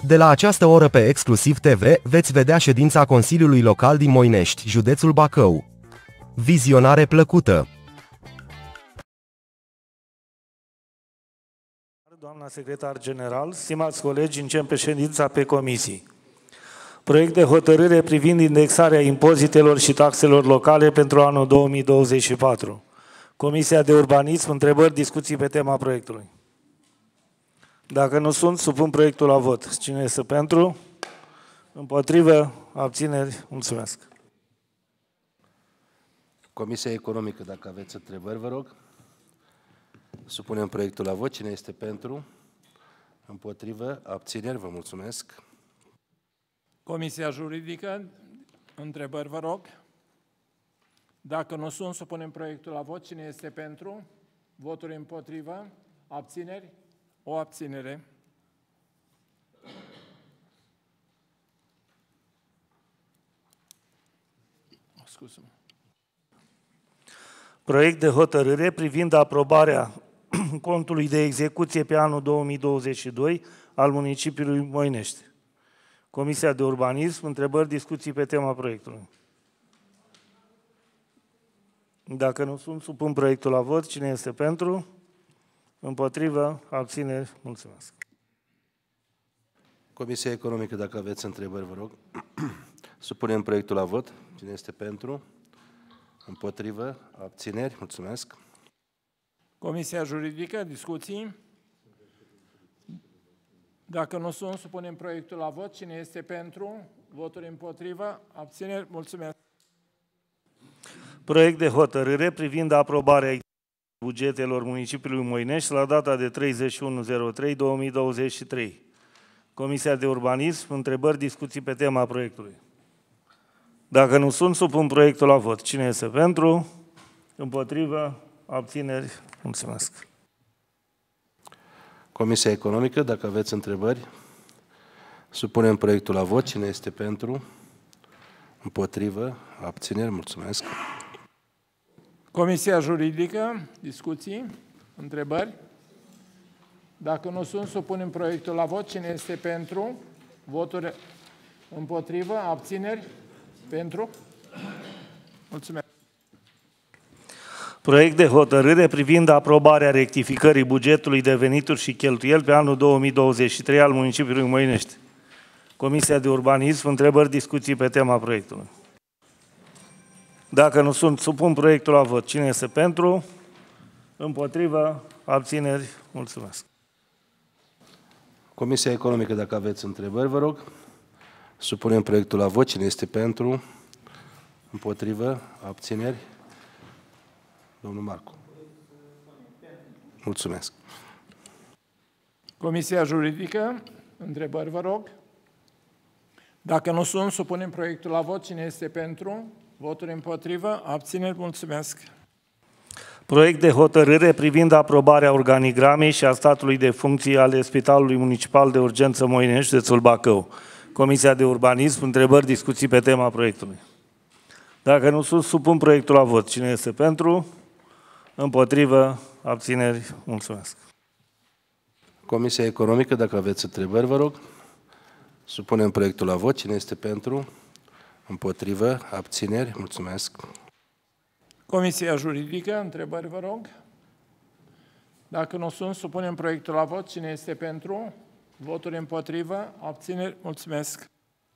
De la această oră pe Exclusiv TV veți vedea ședința Consiliului Local din Moinești, județul Bacău. Vizionare plăcută! Doamna secretar general, stimați colegi, începe ședința pe comisii. Proiect de hotărâre privind indexarea impozitelor și taxelor locale pentru anul 2024. Comisia de Urbanism, întrebări, discuții pe tema proiectului. Dacă nu sunt, supun proiectul la vot. Cine este pentru? Împotrivă? Abțineri? Mulțumesc. Comisia Economică, dacă aveți întrebări, vă rog. Supunem proiectul la vot. Cine este pentru? Împotrivă? Abțineri? Vă mulțumesc. Comisia Juridică, întrebări, vă rog. Dacă nu sunt, supunem proiectul la vot. Cine este pentru? Voturi împotrivă? Abțineri? O abținere. Scuză-mă. Proiect de hotărâre privind aprobarea contului de execuție pe anul 2022 al municipiului Moinești. Comisia de Urbanism, întrebări, discuții pe tema proiectului. Dacă nu sunt, supun proiectul la vot. Cine este pentru? Împotrivă? Abțineri? Mulțumesc. Comisia Economică, dacă aveți întrebări, vă rog. Supunem proiectul la vot. Cine este pentru? Împotrivă? Abțineri? Mulțumesc. Comisia Juridică, discuții. Dacă nu sunt, supunem proiectul la vot. Cine este pentru? Voturi împotrivă? Abțineri? Mulțumesc. Proiect de hotărâre privind aprobarea bugetelor municipiului Moinești la data de 31/03/2023. Comisia de Urbanism, întrebări, discuții pe tema proiectului. Dacă nu sunt, supun proiectul la vot. Cine este pentru? Împotrivă? Abțineri? Mulțumesc. Comisia Economică, dacă aveți întrebări, supunem proiectul la vot. Cine este pentru? Împotrivă? Abțineri? Mulțumesc. Comisia Juridică, discuții, întrebări. Dacă nu sunt, supunem proiectul la vot. Cine este pentru? Voturi împotrivă? Abțineri? Pentru? Mulțumesc. Proiect de hotărâre privind aprobarea rectificării bugetului de venituri și cheltuieli pe anul 2023 al municipiului Moinești. Comisia de Urbanism, întrebări, discuții pe tema proiectului. Dacă nu sunt, supun proiectul la vot. Cine este pentru? Împotrivă? Abțineri? Mulțumesc. Comisia Economică, dacă aveți întrebări, vă rog. Supunem proiectul la vot. Cine este pentru? Împotrivă? Abțineri? Domnul Marcu. Mulțumesc. Comisia Juridică, întrebări, vă rog. Dacă nu sunt, supunem proiectul la vot. Cine este pentru? Voturi împotrivă? Abțineri? Mulțumesc. Proiect de hotărâre privind aprobarea organigramei și a statului de funcții ale Spitalului Municipal de Urgență Moinești, județul Bacău. Comisia de Urbanism, întrebări, discuții pe tema proiectului. Dacă nu sunt, supun proiectul la vot. Cine este pentru? Împotrivă? Abțineri? Mulțumesc. Comisia Economică, dacă aveți întrebări, vă rog. Supunem proiectul la vot. Cine este pentru? Împotrivă? Abțineri? Mulțumesc. Comisia Juridică, întrebări, vă rog. Dacă nu sunt, supunem proiectul la vot. Cine este pentru? Voturi împotrivă? Abțineri? Mulțumesc.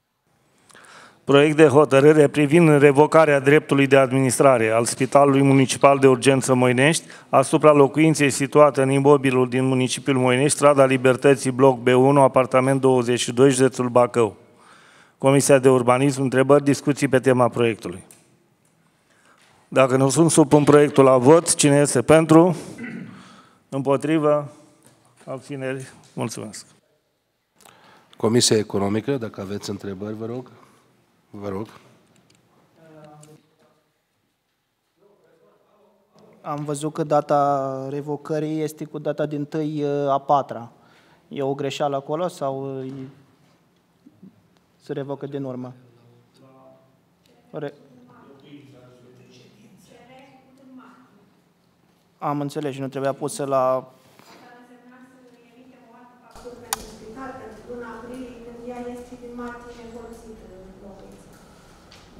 Proiect de hotărâre privind revocarea dreptului de administrare al Spitalului Municipal de Urgență Moinești asupra locuinței situate în imobilul din municipiul Moinești, strada Libertății, bloc B1, apartament 22, județul Bacău. Comisia de Urbanism, întrebări, discuții pe tema proiectului. Dacă nu sunt, supun proiectul la vot. Cine este pentru? Împotrivă? Abțineri? Mulțumesc. Comisia Economică, dacă aveți întrebări, vă rog. Vă rog. Am văzut că data revocării este cu data din 1/4. E o greșeală acolo sau se revocă din urmă? Am înțeles și nu trebuia pusă la...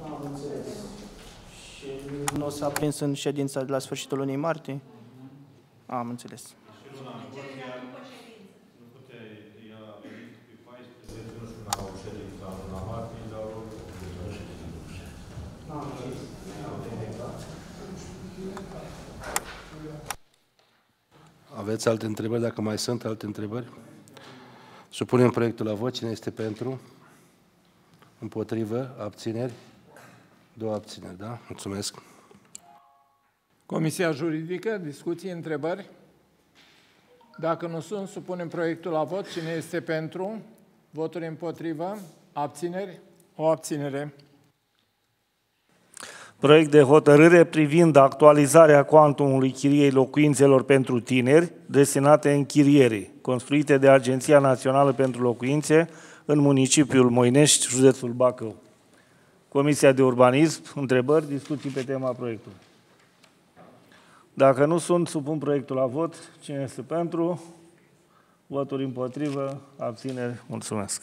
Am înțeles. Și nu s-a prins în ședința de la sfârșitul lunii martie? Am înțeles. Aveți alte întrebări? Dacă mai sunt alte întrebări? Supunem proiectul la vot. Cine este pentru? Împotrivă? Abțineri? 2 abțineri, da? Mulțumesc. Comisia Juridică, discuții, întrebări? Dacă nu sunt, supunem proiectul la vot. Cine este pentru? Voturi împotrivă? Abțineri? O abținere. Proiect de hotărâre privind actualizarea cuantumului chiriei locuințelor pentru tineri destinate închirierii, construite de Agenția Națională pentru Locuințe în municipiul Moinești, județul Bacău. Comisia de Urbanism, întrebări, discuții pe tema proiectului. Dacă nu sunt, supun proiectul la vot. Cine este pentru? Voturi împotrivă? Abțineri? Mulțumesc.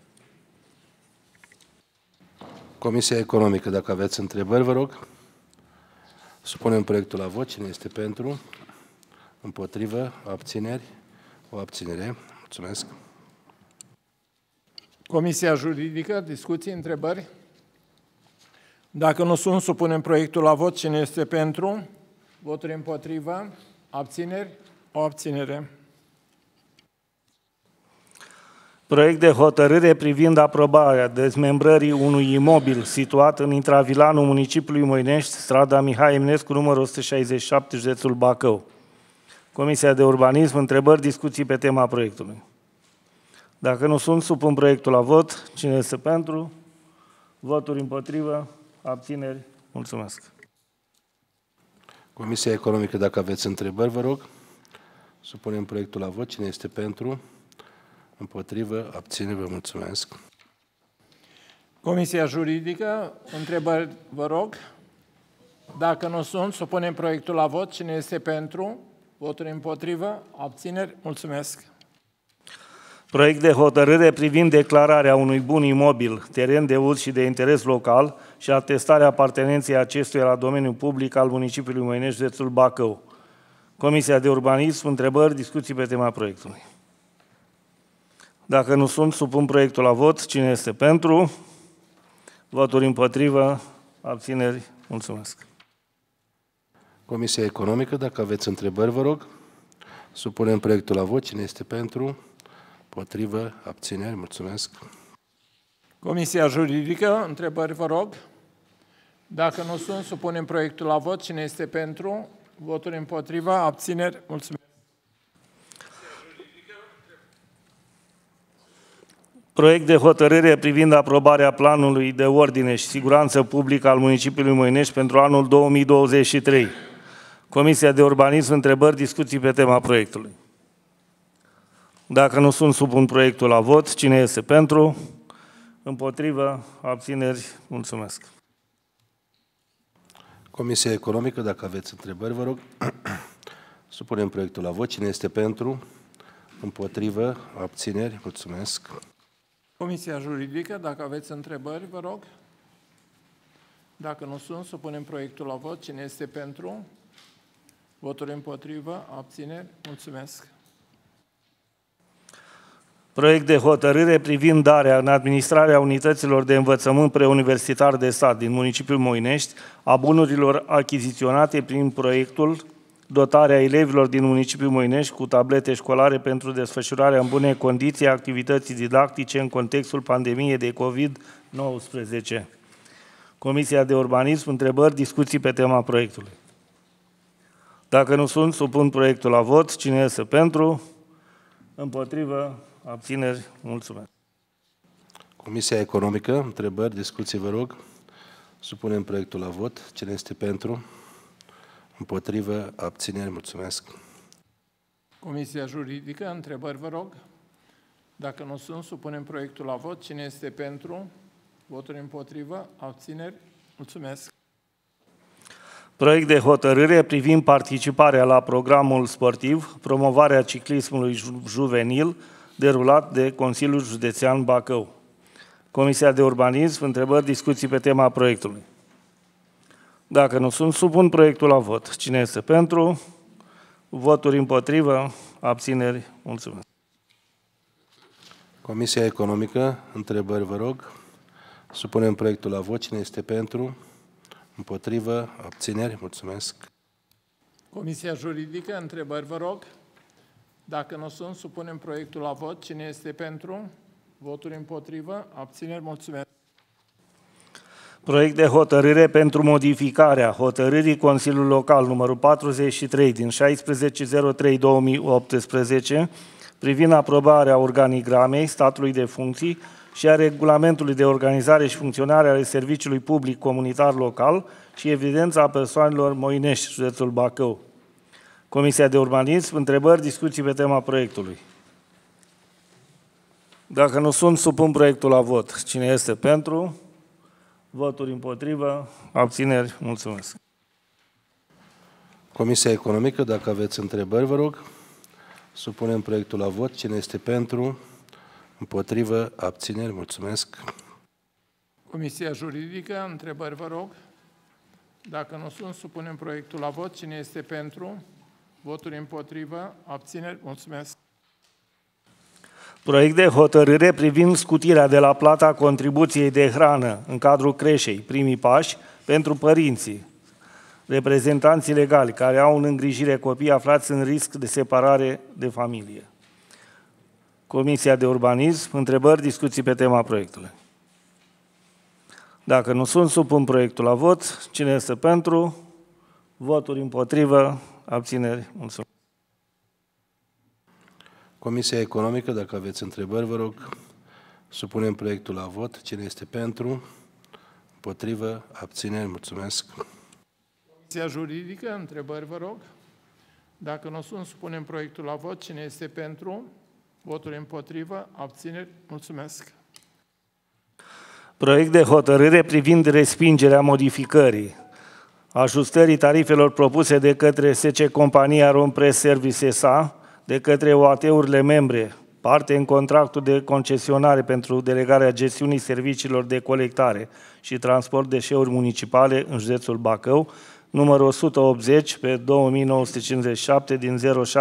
Comisia Economică, dacă aveți întrebări, vă rog. Supunem proiectul la vot. Cine este pentru? Împotrivă? Abțineri? O abținere. Mulțumesc. Comisia Juridică, discuții, întrebări? Dacă nu sunt, supunem proiectul la vot. Cine este pentru? Voturi împotrivă? Abțineri? O abținere. Proiect de hotărâre privind aprobarea dezmembrării unui imobil situat în intravilanul municipiului Moinești, strada Mihai Eminescu, numărul 167, județul Bacău. Comisia de Urbanism, întrebări, discuții pe tema proiectului. Dacă nu sunt, supun proiectul la vot. Cine este pentru? Voturi împotrivă? Abțineri? Mulțumesc. Comisia Economică, dacă aveți întrebări, vă rog. Supunem proiectul la vot. Cine este pentru? Împotrivă? Abține? Vă mulțumesc. Comisia Juridică, întrebări, vă rog. Dacă nu sunt, supunem proiectul la vot. Cine este pentru? Voturi împotrivă? Abțineri? Mulțumesc. Proiect de hotărâre privind declararea unui bun imobil, teren de uz și de interes local și atestarea apartenenței acestuia la domeniul public al municipiului Moinești, județul Bacău. Comisia de Urbanism, întrebări, discuții pe tema proiectului. Dacă nu sunt, supun proiectul la vot. Cine este pentru? Voturi împotrivă? Abțineri? Mulțumesc. Comisia Economică, dacă aveți întrebări, vă rog. Supunem proiectul la vot. Cine este pentru? Împotrivă? Abțineri? Mulțumesc. Comisia Juridică, întrebări, vă rog. Dacă nu sunt, supunem proiectul la vot. Cine este pentru? Voturi împotrivă? Abțineri? Mulțumesc. Proiect de hotărâre privind aprobarea planului de ordine și siguranță publică al municipiului Moinești pentru anul 2023. Comisia de Urbanism, întrebări, discuții pe tema proiectului. Dacă nu sunt, supun proiectul la vot. Cine este pentru? Împotrivă? Abțineri? Mulțumesc. Comisia Economică, dacă aveți întrebări, vă rog. Supunem proiectul la vot. Cine este pentru? Împotrivă? Abțineri? Mulțumesc. Comisia Juridică, dacă aveți întrebări, vă rog. Dacă nu sunt, supunem proiectul la vot. Cine este pentru? Voturi împotrivă? Abțineri? Mulțumesc. Proiect de hotărâre privind darea în administrarea unităților de învățământ preuniversitar de stat din municipiul Moinești a bunurilor achiziționate prin proiectul dotarea elevilor din municipiul Moinești cu tablete școlare pentru desfășurarea în bune condiții a activității didactice în contextul pandemiei de COVID-19. Comisia de Urbanism, întrebări, discuții pe tema proiectului. Dacă nu sunt, supun proiectul la vot. Cine este pentru? Împotrivă? Abțineri? Mulțumesc. Comisia Economică, întrebări, discuții, vă rog. Supunem proiectul la vot. Cine este pentru? Împotrivă? Abțineri? Mulțumesc. Comisia Juridică, întrebări, vă rog. Dacă nu sunt, supunem proiectul la vot. Cine este pentru? Voturi împotrivă? Abțineri? Mulțumesc. Proiect de hotărâre privind participarea la programul sportiv, promovarea ciclismului juvenil, derulat de Consiliul Județean Bacău. Comisia de Urbanism, întrebări, discuții pe tema proiectului. Dacă nu sunt, supun proiectul la vot. Cine este pentru? Voturi împotrivă? Abțineri? Mulțumesc. Comisia Economică, întrebări, vă rog. Supunem proiectul la vot. Cine este pentru? Împotrivă? Abțineri? Mulțumesc. Comisia Juridică, întrebări, vă rog. Dacă nu sunt, supunem proiectul la vot. Cine este pentru? Voturi împotrivă? Abțineri? Mulțumesc. Proiect de hotărâre pentru modificarea hotărârii Consiliului Local numărul 43 din 16.03.2018 privind aprobarea organigramei statului de funcții și a regulamentului de organizare și funcționare ale serviciului public comunitar local și evidența persoanelor Moinești, județul Bacău. Comisia de Urbanism, întrebări, discuții pe tema proiectului. Dacă nu sunt, supun proiectul la vot. Cine este pentru? Voturi împotrivă? Abțineri? Mulțumesc. Comisia Economică, dacă aveți întrebări, vă rog. Supunem proiectul la vot. Cine este pentru? Împotrivă? Abțineri? Mulțumesc. Comisia Juridică, întrebări, vă rog. Dacă nu sunt, supunem proiectul la vot. Cine este pentru? Voturi împotrivă? Abțineri? Mulțumesc. Proiect de hotărâre privind scutirea de la plata contribuției de hrană în cadrul creșei, primii pași, pentru părinții, reprezentanții legali care au în îngrijire copii aflați în risc de separare de familie. Comisia de Urbanism, întrebări, discuții pe tema proiectului. Dacă nu sunt, supun proiectul la vot. Cine este pentru? Voturi împotrivă? Abțineri? Mulțumesc. Comisia Economică, dacă aveți întrebări, vă rog. Supunem proiectul la vot. Cine este pentru? Împotrivă? Abțineri? Mulțumesc. Comisia Juridică, întrebări, vă rog. Dacă nu sunt, supunem proiectul la vot. Cine este pentru? Voturi împotrivă? Abțineri? Mulțumesc. Proiect de hotărâre privind respingerea modificării ajustării tarifelor propuse de către SC Compania Rompress Service SA, de către OAT-urile membre, parte în contractul de concesionare pentru delegarea gestiunii serviciilor de colectare și transport deșeuri municipale în județul Bacău, numărul 180 pe 2957 din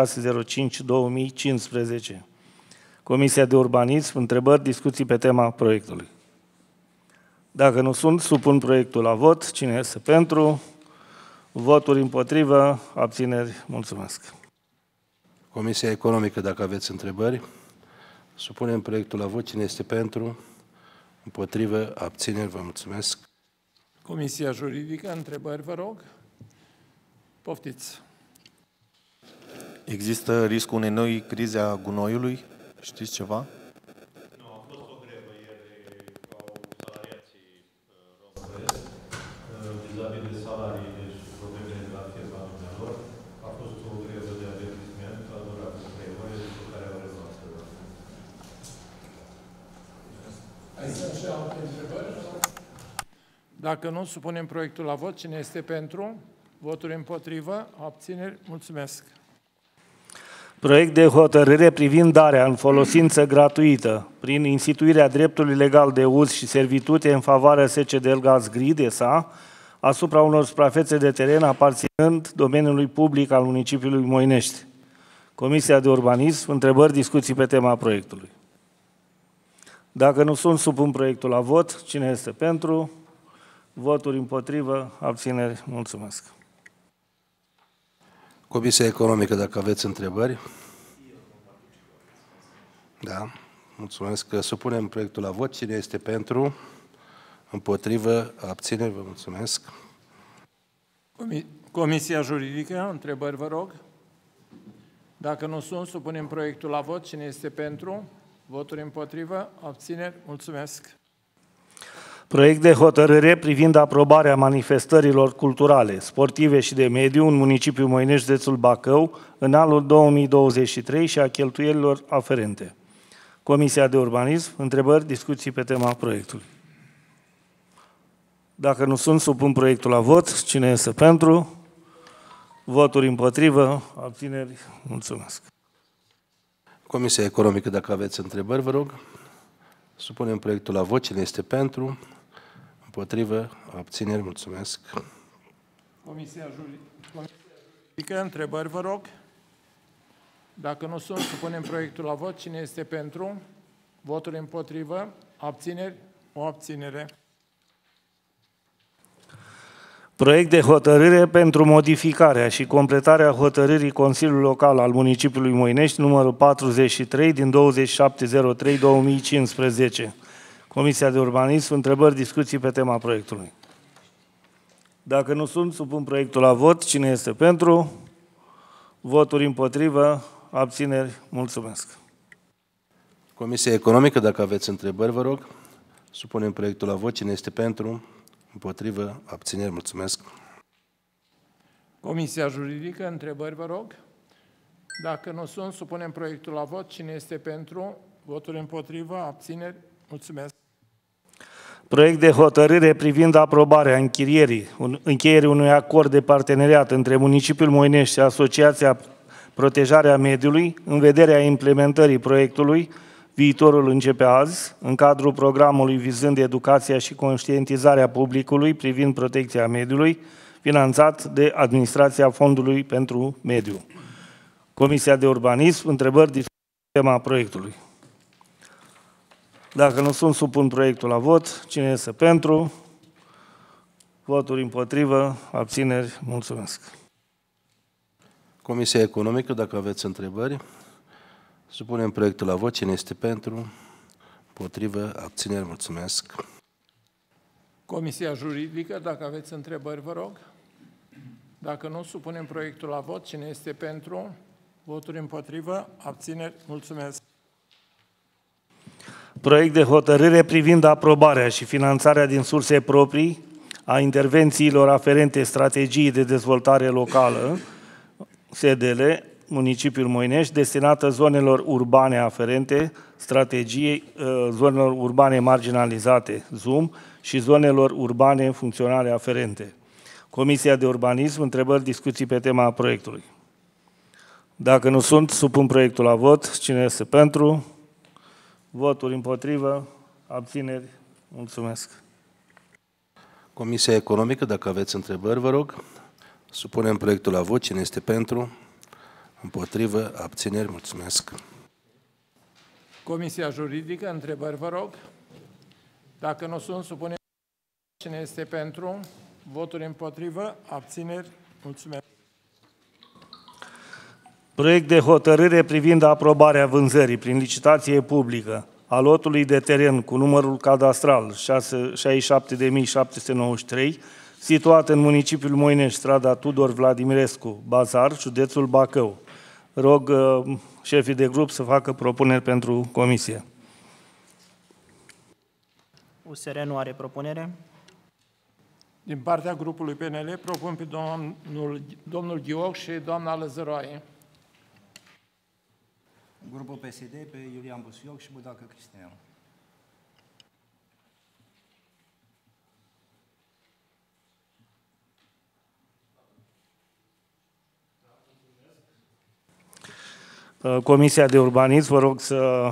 0605-2015. Comisia de Urbanism, întrebări, discuții pe tema proiectului. Dacă nu sunt, supun proiectul la vot. Cine este pentru? Voturi împotrivă? Abțineri? Mulțumesc. Comisia Economică, dacă aveți întrebări, supunem proiectul la vot. Cine este pentru? Împotrivă? Abțineri? Vă mulțumesc. Comisia Juridică, întrebări, vă rog. Poftiți. Există riscul unei noi crize a gunoiului? Știți ceva? Nu, a fost o grevă ieri au salariații Rompress vis-a-vis de salarii, deci problemele de la firma dumnealor. A fost o grevă de avertisment, a durat 3 ore, după care au rezolvat să dă. Mai sunt și alte întrebări? Dacă nu, supunem proiectul la vot. Cine este pentru? Voturi împotrivă? Abțineri? Mulțumesc. Proiect de hotărâre privind darea în folosință gratuită prin instituirea dreptului legal de uz și servitute în favoarea SC Delgaz Grid SA asupra unor suprafețe de teren aparținând domeniului public al municipiului Moinești. Comisia de Urbanism, întrebări, discuții pe tema proiectului. Dacă nu sunt, supun proiectul la vot. Cine este pentru? Voturi împotrivă? Abțineri? Mulțumesc. Comisia Economică, dacă aveți întrebări. Da, mulțumesc. Supunem proiectul la vot. Cine este pentru? Împotrivă? Abțineri? Vă mulțumesc. Comisia Juridică, întrebări, vă rog. Dacă nu sunt, supunem proiectul la vot. Cine este pentru? Voturi împotrivă? Abțineri? Mulțumesc. Proiect de hotărâre privind aprobarea manifestărilor culturale, sportive și de mediu în municipiul Moinești, județul Bacău, în anul 2023 și a cheltuielilor aferente. Comisia de Urbanism, întrebări, discuții pe tema proiectului. Dacă nu sunt, supun proiectul la vot. Cine este pentru? Voturi împotrivă? Abțineri? Mulțumesc. Comisia Economică, dacă aveți întrebări, vă rog. Supunem proiectul la vot. Cine este pentru? Împotrivă? Abțineri? Mulțumesc. Comisia Juridică, întrebări, vă rog. Dacă nu sunt, supunem proiectul la vot. Cine este pentru? Voturi împotrivă? Abțineri? O abținere. Proiect de hotărâre pentru modificarea și completarea hotărârii Consiliului Local al Municipiului Moinești, numărul 43 din 2703/2015. Comisia de Urbanism, întrebări, discuții pe tema proiectului. Dacă nu sunt, supun proiectul la vot. Cine este pentru? Voturi împotrivă? Abțineri? Mulțumesc. Comisia Economică, dacă aveți întrebări, vă rog. Supunem proiectul la vot. Cine este pentru? Împotrivă? Abțineri? Mulțumesc. Comisia Juridică, întrebări, vă rog. Dacă nu sunt, supunem proiectul la vot. Cine este pentru? Voturi împotrivă? Abțineri? Mulțumesc. Proiect de hotărâre privind aprobarea încheierii unui acord de parteneriat între Municipiul Moinești și Asociația Protejarea Mediului în vederea implementării proiectului Viitorul începe azi, în cadrul programului vizând educația și conștientizarea publicului privind protecția mediului, finanțat de Administrația Fondului pentru Mediu. Comisia de Urbanism, întrebări, discuții pe tema proiectului. Dacă nu sunt, supun proiectul la vot. Cine este pentru? Voturi împotrivă? Abțineri? Mulțumesc. Comisia Economică, dacă aveți întrebări, supunem proiectul la vot. Cine este pentru? Împotrivă? Abțineri? Mulțumesc. Comisia Juridică, dacă aveți întrebări, vă rog. Dacă nu, supunem proiectul la vot. Cine este pentru? Voturi împotrivă? Abțineri? Mulțumesc. Proiect de hotărâre privind aprobarea și finanțarea din surse proprii a intervențiilor aferente strategiei de dezvoltare locală, SDL, Municipiul Moinești, destinată zonelor urbane aferente, strategiei zonelor urbane marginalizate, ZUM, și zonelor urbane funcționale aferente. Comisia de Urbanism, întrebări, discuții pe tema proiectului. Dacă nu sunt, supun proiectul la vot. Cine este pentru? Voturi împotrivă? Abțineri? Mulțumesc. Comisia Economică, dacă aveți întrebări, vă rog. Supunem proiectul la vot. Cine este pentru? Împotrivă? Abțineri? Mulțumesc. Comisia Juridică, întrebări, vă rog. Dacă nu sunt, supunem. Cine este pentru? Voturi împotrivă? Abțineri? Mulțumesc. Proiect de hotărâre privind aprobarea vânzării prin licitație publică a lotului de teren cu numărul cadastral 67.793, situat în municipiul Moinești, strada Tudor Vladimirescu, Bazar, județul Bacău. Rog șefii de grup să facă propuneri pentru comisie. USR nu are propunere. Din partea grupului PNL propun pe domnul Ghioc și doamna Lăzăroaie. Grupul PSD pe Iulian Busuioc și Budacă Cristian. Comisia de Urbanism, vă rog să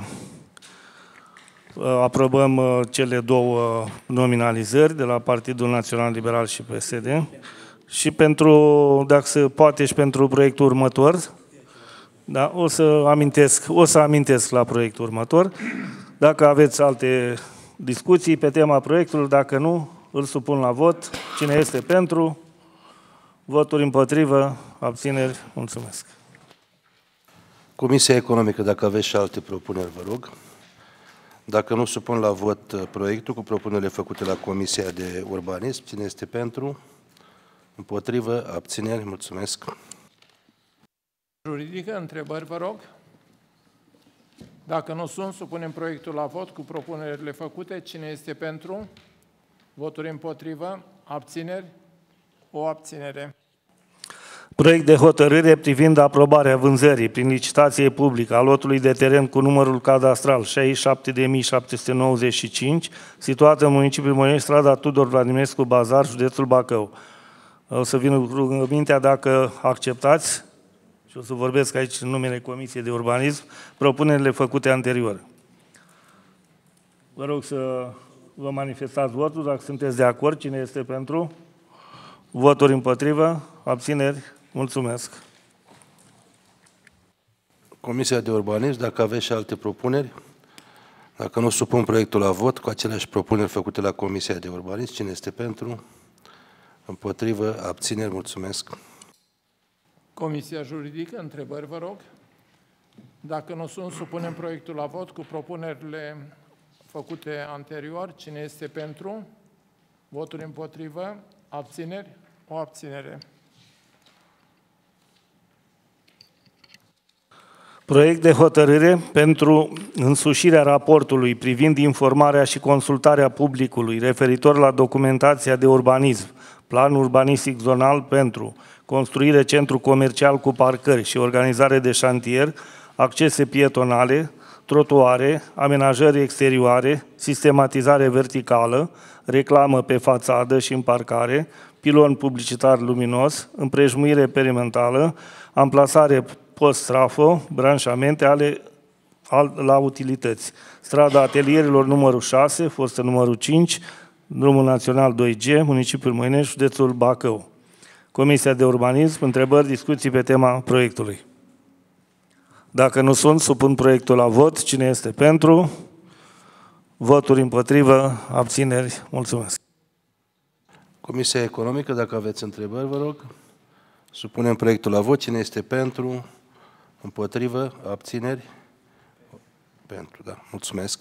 aprobăm cele două nominalizări de la Partidul Național Liberal și PSD și pentru, dacă se poate, și pentru proiectul următor. Da, o să amintesc la proiectul următor. Dacă aveți alte discuții pe tema proiectului, dacă nu, îl supun la vot. Cine este pentru? Voturi împotrivă? Abțineri? Mulțumesc. Comisia Economică, dacă aveți și alte propuneri, vă rog. Dacă nu, supun la vot proiectul cu propunerile făcute la Comisia de Urbanism. Cine este pentru? Împotrivă? Abțineri? Mulțumesc. Juridică, întrebări, vă rog. Dacă nu sunt, supunem proiectul la vot cu propunerile făcute. Cine este pentru? Voturi împotrivă? Abțineri? O abținere. Proiect de hotărâre privind aprobarea vânzării prin licitație publică a lotului de teren cu numărul cadastral 67.795, situat în municipiul Moinești, strada Tudor Vladimirescu, Bazar, județul Bacău. O să vin cu rugămintea, dacă acceptați, și o să vorbesc aici în numele Comisiei de Urbanism, propunerile făcute anterior. Vă rog să vă manifestați votul dacă sunteți de acord. Cine este pentru? Voturi împotrivă? Abțineri? Mulțumesc. Comisia de Urbanism, dacă aveți și alte propuneri, dacă nu supun proiectul la vot, cu aceleași propuneri făcute la Comisia de Urbanism, cine este pentru? Împotrivă? Abțineri? Mulțumesc. Comisia Juridică, întrebări, vă rog. Dacă nu sunt, supunem proiectul la vot cu propunerile făcute anterior. Cine este pentru? Voturi împotrivă? Abțineri? O abținere. Proiect de hotărâre pentru însușirea raportului privind informarea și consultarea publicului referitor la documentația de urbanism, plan urbanistic zonal pentru construire centru comercial cu parcări și organizare de șantier, accese pietonale, trotuare, amenajări exterioare, sistematizare verticală, reclamă pe fațadă și în parcare, pilon publicitar luminos, împrejmuire perimetrală, amplasare post-trafo, branșamente la utilități. Strada Atelierilor numărul 6, fostă numărul 5, drumul național 2G, municipiul Moinești, județul Bacău. Comisia de Urbanism, întrebări, discuții pe tema proiectului. Dacă nu sunt, supun proiectul la vot. Cine este pentru? Voturi împotrivă, abțineri. Mulțumesc. Comisia Economică, dacă aveți întrebări, vă rog. Supunem proiectul la vot. Cine este pentru? Împotrivă? Abțineri? Pentru, da. Mulțumesc.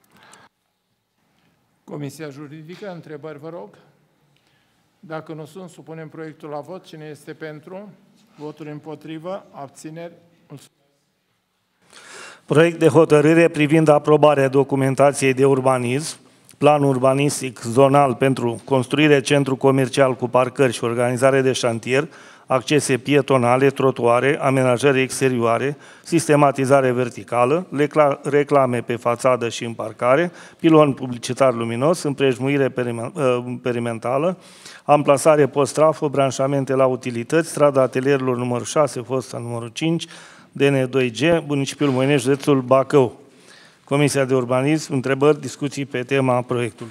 Comisia Juridică, întrebări, vă rog. Dacă nu sunt, supunem proiectul la vot. Cine este pentru? Voturi împotrivă, abțineri. Mulțumesc. Proiect de hotărâre privind aprobarea documentației de urbanism, plan urbanistic zonal pentru construire centru comercial cu parcări și organizare de șantier, accese pietonale, trotuare, amenajări exterioare, sistematizare verticală, reclame pe fațadă și în parcare, pilon publicitar luminos, împrejmuire perimetrală, amplasare post-trafo, branșamente la utilități, strada Atelierilor numărul 6, fosta numărul 5, DN2G, municipiul Moinești, județul Bacău. Comisia de Urbanism, întrebări, discuții pe tema proiectului.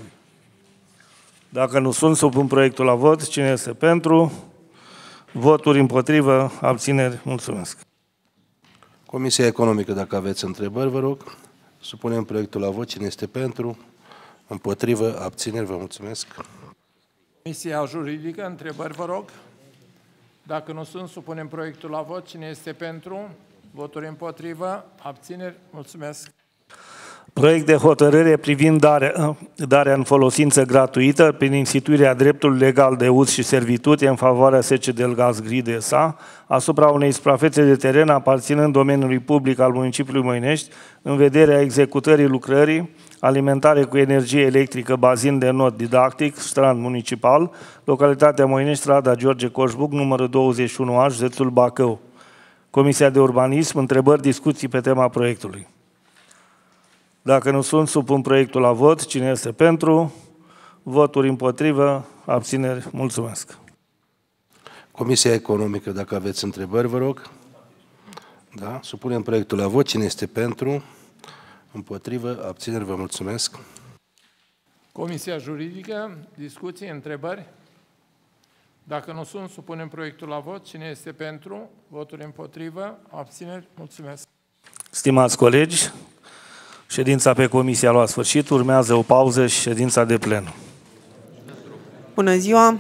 Dacă nu sunt, supun proiectul la vot. Cine este pentru? Voturi împotrivă, abțineri. Mulțumesc. Comisia Economică, dacă aveți întrebări, vă rog. Supunem proiectul la vot. Cine este pentru? Împotrivă, abțineri. Vă mulțumesc. Comisia Juridică, întrebări, vă rog. Dacă nu sunt, supunem proiectul la vot. Cine este pentru? Voturi împotrivă, abțineri. Mulțumesc. Proiect de hotărâre privind darea în folosință gratuită prin instituirea dreptului legal de uz și servitute în favoarea SC Delgaz Gride S.A. asupra unei suprafețe de teren aparținând domeniului public al municipiului Moinești în vederea executării lucrării, alimentare cu energie electrică, bazin de not didactic, strand municipal, localitatea Moinești, strada George Coșbuc, numărul 21A, județul Bacău. Comisia de Urbanism, întrebări, discuții pe tema proiectului. Dacă nu sunt, supun proiectul la vot. Cine este pentru? Voturi împotrivă, abțineri. Mulțumesc. Comisia Economică, dacă aveți întrebări, vă rog. Da? Supunem proiectul la vot. Cine este pentru? Împotrivă, abțineri. Vă mulțumesc. Comisia Juridică, discuții, întrebări? Dacă nu sunt, supunem proiectul la vot. Cine este pentru? Voturi împotrivă, abțineri. Mulțumesc. Stimați colegi, ședința pe comisie a luat sfârșit, urmează o pauză și ședința de plen. Bună ziua!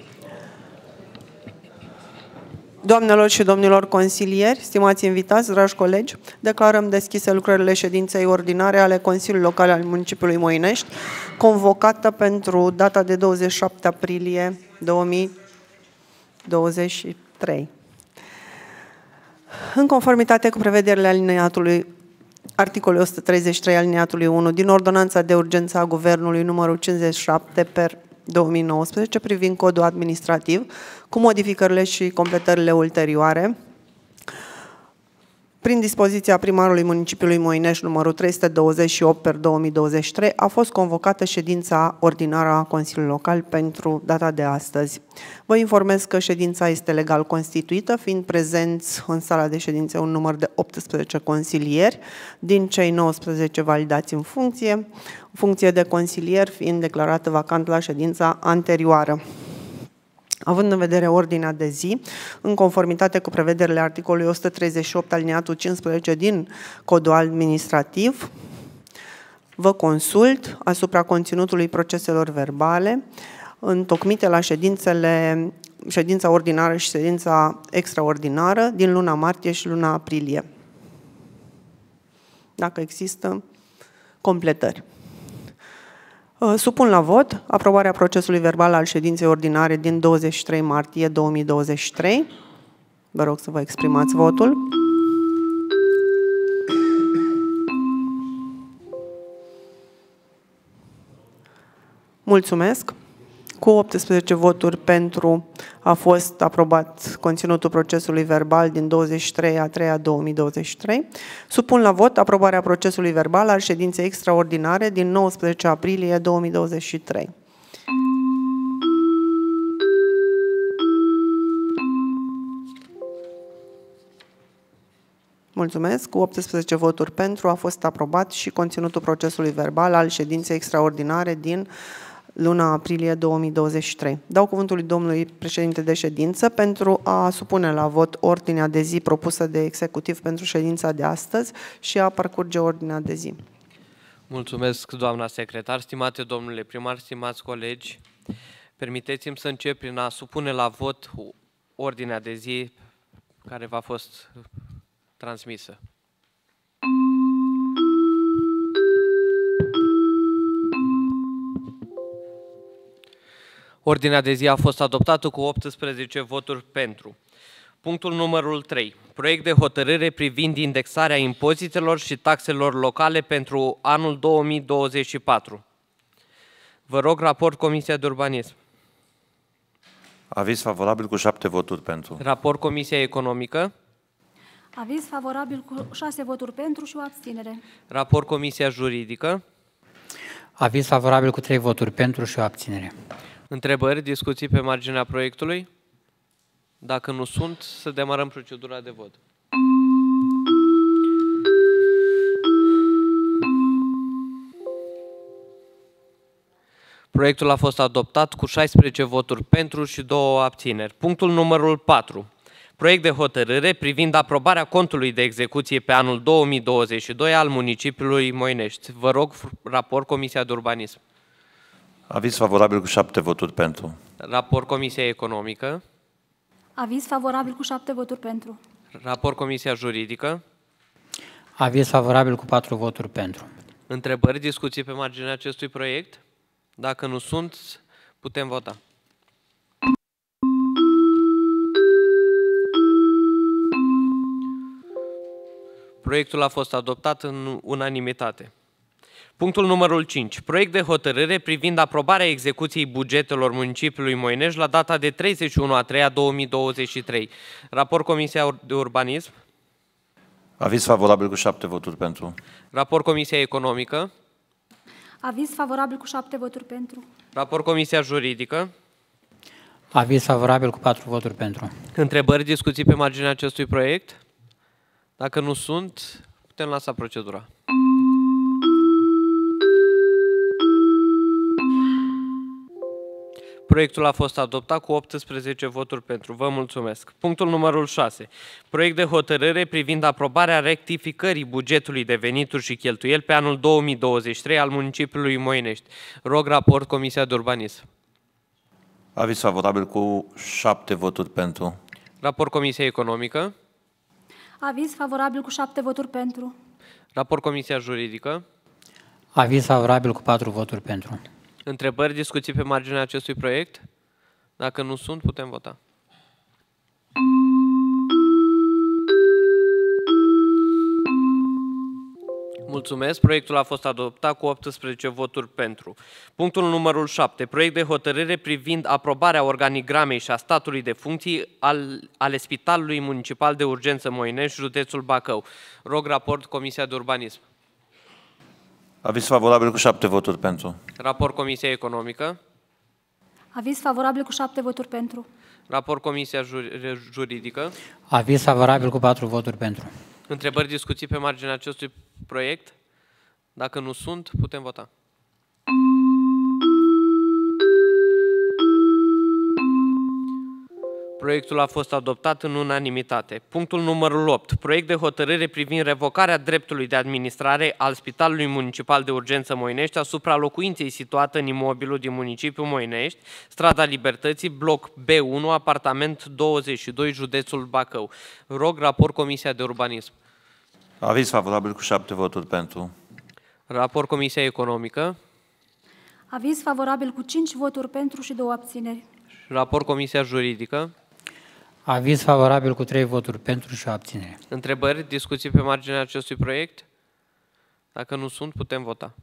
Doamnelor și domnilor consilieri, stimați invitați, dragi colegi, declarăm deschise lucrările ședinței ordinare ale Consiliului Local al Municipiului Moinești, convocată pentru data de 27 aprilie 2023. În conformitate cu prevederile alineatului articolul 133 alineatului 1 din Ordonanța de Urgență a Guvernului numărul 57/2019 privind codul administrativ, cu modificările și completările ulterioare, Prin dispoziția primarului municipiului Moinești numărul 328/2023 a fost convocată ședința ordinară a Consiliului Local pentru data de astăzi. Vă informez că ședința este legal constituită, fiind prezenți în sala de ședințe un număr de 18 consilieri, din cei 19 validați în funcție de consilier fiind declarată vacant la ședința anterioară. Având în vedere ordinea de zi, în conformitate cu prevederile articolului 138 alineatul 15 din Codul Administrativ, vă consult asupra conținutului proceselor verbale întocmite la ședința ordinară și ședința extraordinară din luna martie și luna aprilie. Dacă există completări. Supun la vot aprobarea procesului verbal al ședinței ordinare din 23 martie 2023. Vă rog să vă exprimați votul. Mulțumesc. Cu 18 voturi pentru a fost aprobat conținutul procesului verbal din 23/3/2023. Supun la vot aprobarea procesului verbal al ședinței extraordinare din 19 aprilie 2023. Mulțumesc. Cu 18 voturi pentru a fost aprobat și conținutul procesului verbal al ședinței extraordinare din luna aprilie 2023. Dau cuvântul lui domnului președinte de ședință pentru a supune la vot ordinea de zi propusă de executiv pentru ședința de astăzi și a parcurge ordinea de zi. Mulțumesc, doamna secretar, stimate domnule primar, stimați colegi. Permiteți-mi să încep prin a supune la vot ordinea de zi care v-a fost transmisă. Ordinea de zi a fost adoptată cu 18 voturi pentru. Punctul numărul 3. Proiect de hotărâre privind indexarea impozitelor și taxelor locale pentru anul 2024. Vă rog, raport Comisia de Urbanism. Aviz favorabil cu 7 voturi pentru. Raport Comisia Economică. Aviz favorabil cu 6 voturi pentru și o abținere. Raport Comisia Juridică. Aviz favorabil cu 3 voturi pentru și o abținere. Întrebări, discuții pe marginea proiectului? Dacă nu sunt, să demarăm procedura de vot. Proiectul a fost adoptat cu 16 voturi pentru și 2 abțineri. Punctul numărul 4. Proiect de hotărâre privind aprobarea contului de execuție pe anul 2022 al municipiului Moinești. Vă rog, raport Comisia de Urbanism. Aviz favorabil cu 7 voturi pentru. Raport Comisia Economică. Aviz favorabil cu 7 voturi pentru. Raport Comisia Juridică. Aviz favorabil cu 4 voturi pentru. Întrebări, discuții pe marginea acestui proiect? Dacă nu sunt, putem vota. Proiectul a fost adoptat în unanimitate. Punctul numărul 5. Proiect de hotărâre privind aprobarea execuției bugetelor municipiului Moinești la data de 31/3/2023. Raport Comisia de Urbanism. Aviz favorabil cu 7 voturi pentru. Raport Comisia Economică. Aviz favorabil cu 7 voturi pentru. Raport Comisia Juridică. Aviz favorabil cu 4 voturi pentru. Întrebări, discuții pe marginea acestui proiect? Dacă nu sunt, putem lansa procedura. Proiectul a fost adoptat cu 18 voturi pentru. Vă mulțumesc. Punctul numărul 6. Proiect de hotărâre privind aprobarea rectificării bugetului de venituri și cheltuieli pe anul 2023 al municipiului Moinești. Rog, raport Comisia de Urbanism. Aviz favorabil cu 7 voturi pentru. Raport Comisia Economică. Aviz favorabil cu 7 voturi pentru. Raport Comisia Juridică. Aviz favorabil cu 4 voturi pentru. Întrebări, discuții pe marginea acestui proiect? Dacă nu sunt, putem vota. Mulțumesc. Proiectul a fost adoptat cu 18 voturi pentru. Punctul numărul 7. Proiect de hotărâre privind aprobarea organigramei și a statului de funcții ale Spitalului Municipal de Urgență Moinești, județul Bacău. Rog raport Comisia de Urbanism. Aviz favorabil cu 7 voturi pentru. Raport Comisia Economică. Aviz favorabil cu 7 voturi pentru. Raport Comisia Juridică. Aviz favorabil cu 4 voturi pentru. Întrebări, discuții pe marginea acestui proiect? Dacă nu sunt, putem vota. Proiectul a fost adoptat în unanimitate. Punctul numărul 8. Proiect de hotărâre privind revocarea dreptului de administrare al Spitalului Municipal de Urgență Moinești asupra locuinței situată în imobilul din municipiul Moinești, strada Libertății, bloc B1, apartament 22, județul Bacău. Rog raport Comisia de Urbanism. Aviz favorabil cu 7 voturi pentru. Raport Comisia Economică. Aviz favorabil cu 5 voturi pentru și 2 abțineri. Raport Comisia Juridică. Aviz favorabil cu 3 voturi pentru și o abținere. Întrebări, discuții pe marginea acestui proiect? Dacă nu sunt, putem vota.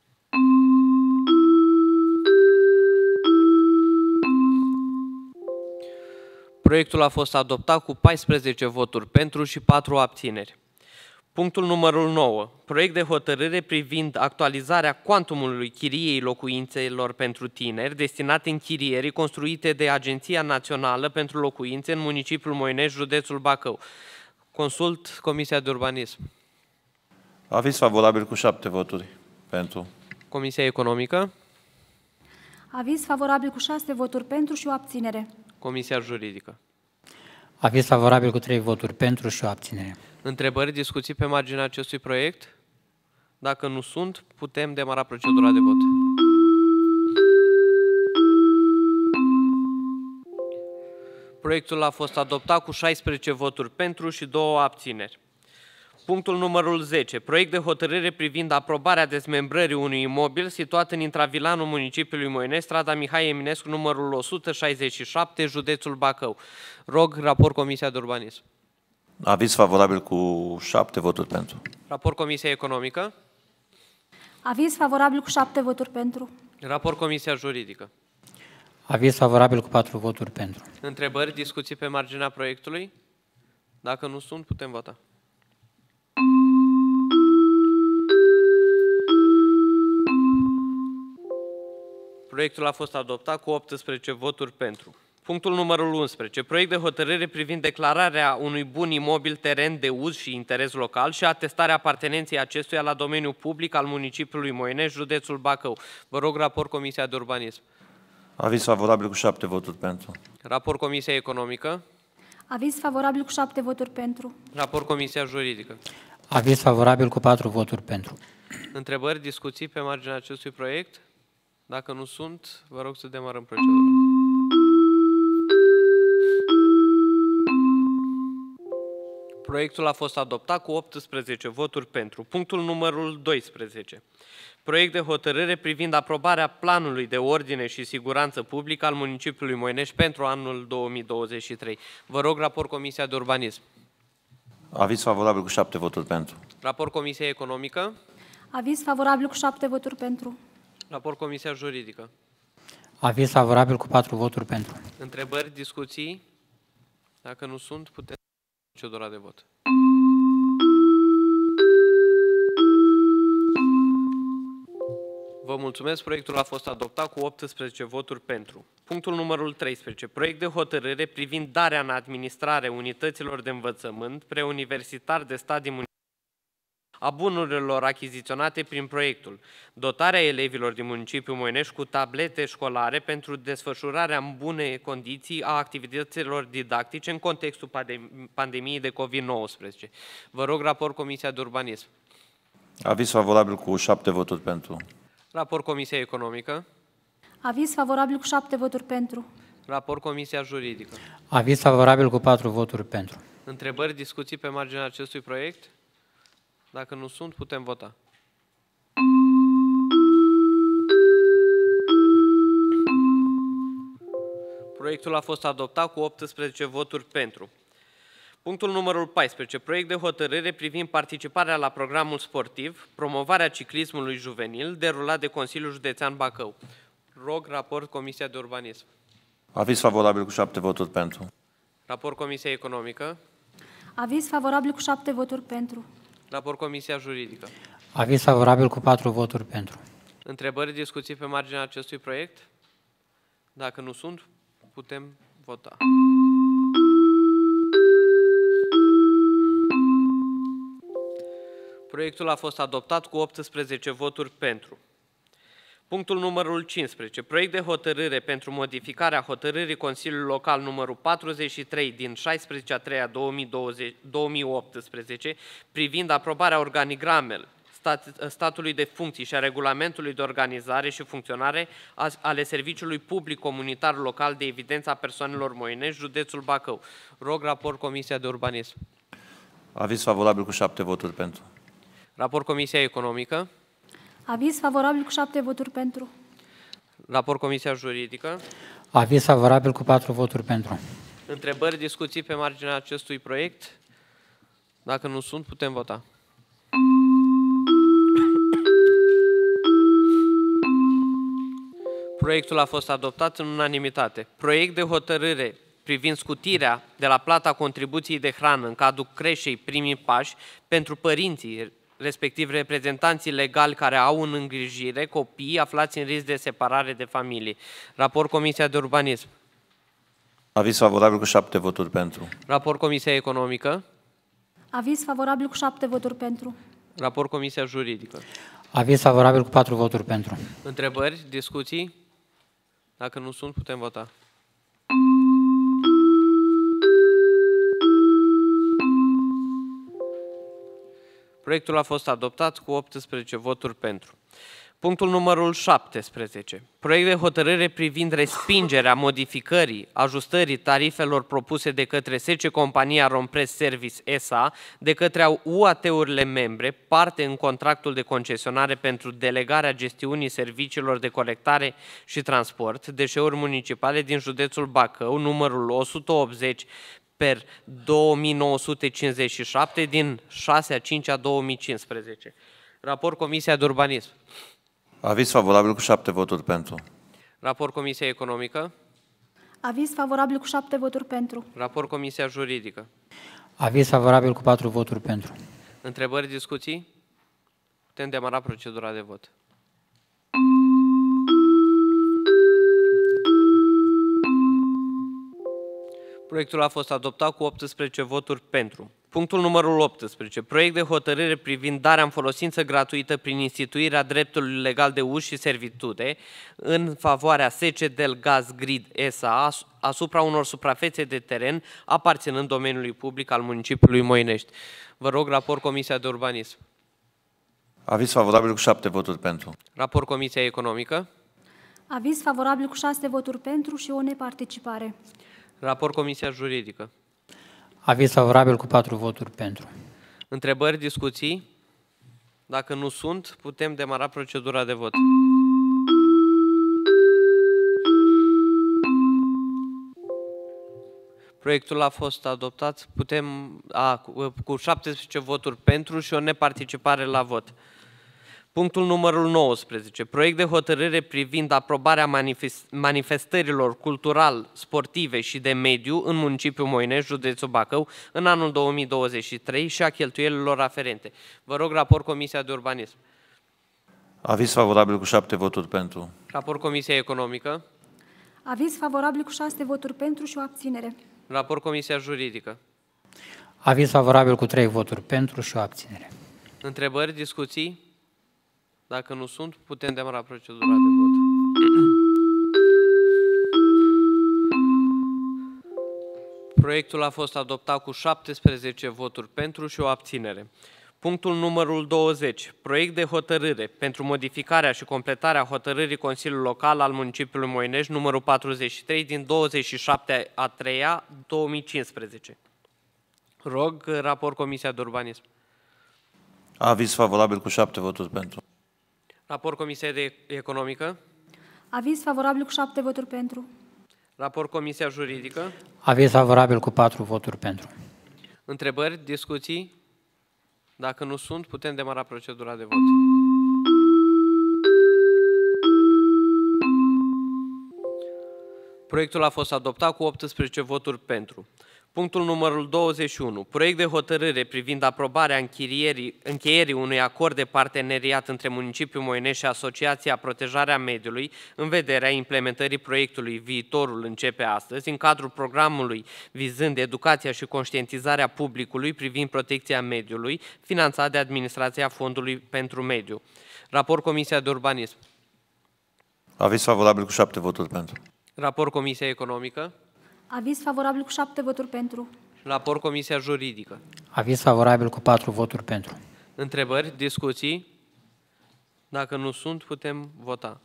Proiectul a fost adoptat cu 14 voturi pentru și 4 abțineri. Punctul numărul 9. Proiect de hotărâre privind actualizarea cuantumului chiriei locuințelor pentru tineri destinate închirierii construite de Agenția Națională pentru Locuințe în municipiul Moinești, județul Bacău. Consult Comisia de Urbanism. Aviz favorabil cu 7 voturi pentru. Comisia Economică. Aviz favorabil cu 6 voturi pentru și o abținere. Comisia Juridică. Aviz favorabil cu 3 voturi pentru și o abținere. Întrebări, discuții pe marginea acestui proiect? Dacă nu sunt, putem demara procedura de vot. Proiectul a fost adoptat cu 16 voturi pentru și 2 abțineri. Punctul numărul 10. Proiect de hotărâre privind aprobarea dezmembrării unui imobil situat în intravilanul municipiului Moinești, strada Mihai Eminescu, numărul 167, județul Bacău. Rog raport Comisia de Urbanism. Aviz favorabil cu 7 voturi pentru. Raport Comisia Economică. Aviz favorabil cu 7 voturi pentru. Raport Comisia Juridică. Aviz favorabil cu 4 voturi pentru. Întrebări, discuții pe marginea proiectului? Dacă nu sunt, putem vota. Proiectul a fost adoptat cu 18 voturi pentru. Punctul numărul 11. Proiect de hotărâre privind declararea unui bun imobil teren de uz și interes local și atestarea apartenenței acestuia la domeniul public al municipiului Moinești, județul Bacău. Vă rog raport Comisia de Urbanism. Aviz favorabil cu 7 voturi pentru. Raport Comisia Economică. Aviz favorabil cu 7 voturi pentru. Raport Comisia Juridică. Aviz favorabil cu 4 voturi pentru. Întrebări, discuții pe marginea acestui proiect? Dacă nu sunt, vă rog să demarăm procedura. Proiectul a fost adoptat cu 18 voturi pentru. Punctul numărul 12. Proiect de hotărâre privind aprobarea planului de ordine și siguranță publică al municipiului Moinești pentru anul 2023. Vă rog raport Comisia de Urbanism. Aviz favorabil cu 7 voturi pentru. Raport Comisia Economică. Aviz favorabil cu 7 voturi pentru. Raport Comisia Juridică. Aviz favorabil cu 4 voturi pentru. Întrebări, discuții? Dacă nu sunt, putem procedura de vot. Vă mulțumesc. Proiectul a fost adoptat cu 18 voturi pentru. Punctul numărul 13. Proiect de hotărâre privind darea în administrare unităților de învățământ preuniversitar de stat din municipiul a bunurilor achiziționate prin proiectul, dotarea elevilor din municipiul Moinești cu tablete școlare pentru desfășurarea în bune condiții a activităților didactice în contextul pandemiei de COVID-19. Vă rog raport Comisia de Urbanism. Aviz favorabil cu 7 voturi pentru. Raport Comisia Economică. Aviz favorabil cu 7 voturi pentru. Raport Comisia Juridică. Aviz favorabil cu 4 voturi pentru. Întrebări, discuții pe marginea acestui proiect? Dacă nu sunt, putem vota. Proiectul a fost adoptat cu 18 voturi pentru. Punctul numărul 14. Proiect de hotărâre privind participarea la programul sportiv, promovarea ciclismului juvenil, derulat de Consiliul Județean Bacău. Rog raport Comisia de Urbanism. Aviz favorabil cu 7 voturi pentru. Raport Comisia Economică. Aviz favorabil cu 7 voturi pentru. Raport Comisia Juridică. Aviz favorabil cu 4 voturi pentru. Întrebări, discuții pe marginea acestui proiect? Dacă nu sunt, putem vota. Proiectul a fost adoptat cu 18 voturi pentru. Punctul numărul 15. Proiect de hotărâre pentru modificarea hotărârii Consiliului Local numărul 43 din 16/3/2018 privind aprobarea organigramelor statului de funcții și a regulamentului de organizare și funcționare ale Serviciului Public Comunitar Local de Evidență a Persoanelor Moinești, județul Bacău. Rog raport Comisia de Urbanism. Aviz favorabil cu 7 voturi pentru. Raport Comisia Economică. Aviz favorabil cu 7 voturi pentru. Raport Comisia Juridică. Aviz favorabil cu 4 voturi pentru. Întrebări, discuții pe marginea acestui proiect? Dacă nu sunt, putem vota. Proiectul a fost adoptat în unanimitate. Proiect de hotărâre privind scutirea de la plata contribuției de hrană în cadrul creșei Primii Pași pentru părinții, respectiv reprezentanții legali care au în îngrijire copii aflați în risc de separare de familie. Raport Comisia de Urbanism. Aviz favorabil cu 7 voturi pentru. Raport Comisia Economică. Aviz favorabil cu 7 voturi pentru. Raport Comisia Juridică. Aviz favorabil cu 4 voturi pentru. Întrebări, discuții? Dacă nu sunt, putem vota. Proiectul a fost adoptat cu 18 voturi pentru. Punctul numărul 17. Proiect de hotărâre privind respingerea modificării, ajustării tarifelor propuse de către SC Compania Rompress Service SA, de către UAT-urile membre, parte în contractul de concesionare pentru delegarea gestiunii serviciilor de colectare și transport, deșeuri municipale din județul Bacău, numărul 180 per 2957 din 6/5/2015. Raport Comisia de Urbanism. Aviz favorabil cu 7 voturi pentru. Raport Comisia Economică. Aviz favorabil cu 7 voturi pentru. Raport Comisia Juridică. Aviz favorabil cu 4 voturi pentru. Întrebări, discuții? Putem demara procedura de vot. Proiectul a fost adoptat cu 18 voturi pentru. Punctul numărul 18. Proiect de hotărâre privind darea în folosință gratuită prin instituirea dreptului legal de uz și servitude în favoarea SC Delgaz Grid SA asupra unor suprafețe de teren aparținând domeniului public al municipiului Moinești. Vă rog raport Comisia de Urbanism. Aviz favorabil cu 7 voturi pentru. Raport Comisia Economică. Aviz favorabil cu 6 voturi pentru și o neparticipare. Raport Comisia Juridică. Aviz favorabil cu 4 voturi pentru. Întrebări, discuții? Dacă nu sunt, putem demara procedura de vot. Proiectul a fost adoptat cu 17 voturi pentru și o neparticipare la vot. Punctul numărul 19. Proiect de hotărâre privind aprobarea manifestărilor cultural, sportive și de mediu în municipiul Moinești, județul Bacău, în anul 2023 și a cheltuielilor aferente. Vă rog raport Comisia de Urbanism. Aviz favorabil cu 7 voturi pentru. Raport Comisia Economică. Aviz favorabil cu 6 voturi pentru și o abținere. Raport Comisia Juridică. Aviz favorabil cu 3 voturi pentru și o abținere. Întrebări, discuții? Dacă nu sunt, putem demara procedura de vot. Proiectul a fost adoptat cu 17 voturi pentru și o abținere. Punctul numărul 20. Proiect de hotărâre pentru modificarea și completarea hotărârii Consiliului Local al municipiului Moinești, numărul 43 din 27/3/2015. Rog raport Comisia de Urbanism. Aviz favorabil cu 7 voturi pentru. Raport Comisia Economică. Aviz favorabil cu 7 voturi pentru. Raport Comisia Juridică. Aviz favorabil cu 4 voturi pentru. Întrebări, discuții? Dacă nu sunt, putem demara procedura de vot. Proiectul a fost adoptat cu 18 voturi pentru. Punctul numărul 21. Proiect de hotărâre privind aprobarea încheierii unui acord de parteneriat între Municipiul Moinești și Asociația Protejarea Mediului în vederea implementării proiectului Viitorul începe astăzi în cadrul programului vizând educația și conștientizarea publicului privind protecția mediului, finanțat de Administrația Fondului pentru Mediu. Raport Comisia de Urbanism. Aviz favorabil cu 7 voturi pentru. Raport Comisia Economică. Aviz favorabil cu 7 voturi pentru. Raport Comisia Juridică. Aviz favorabil cu 4 voturi pentru. Întrebări, discuții? Dacă nu sunt, putem vota.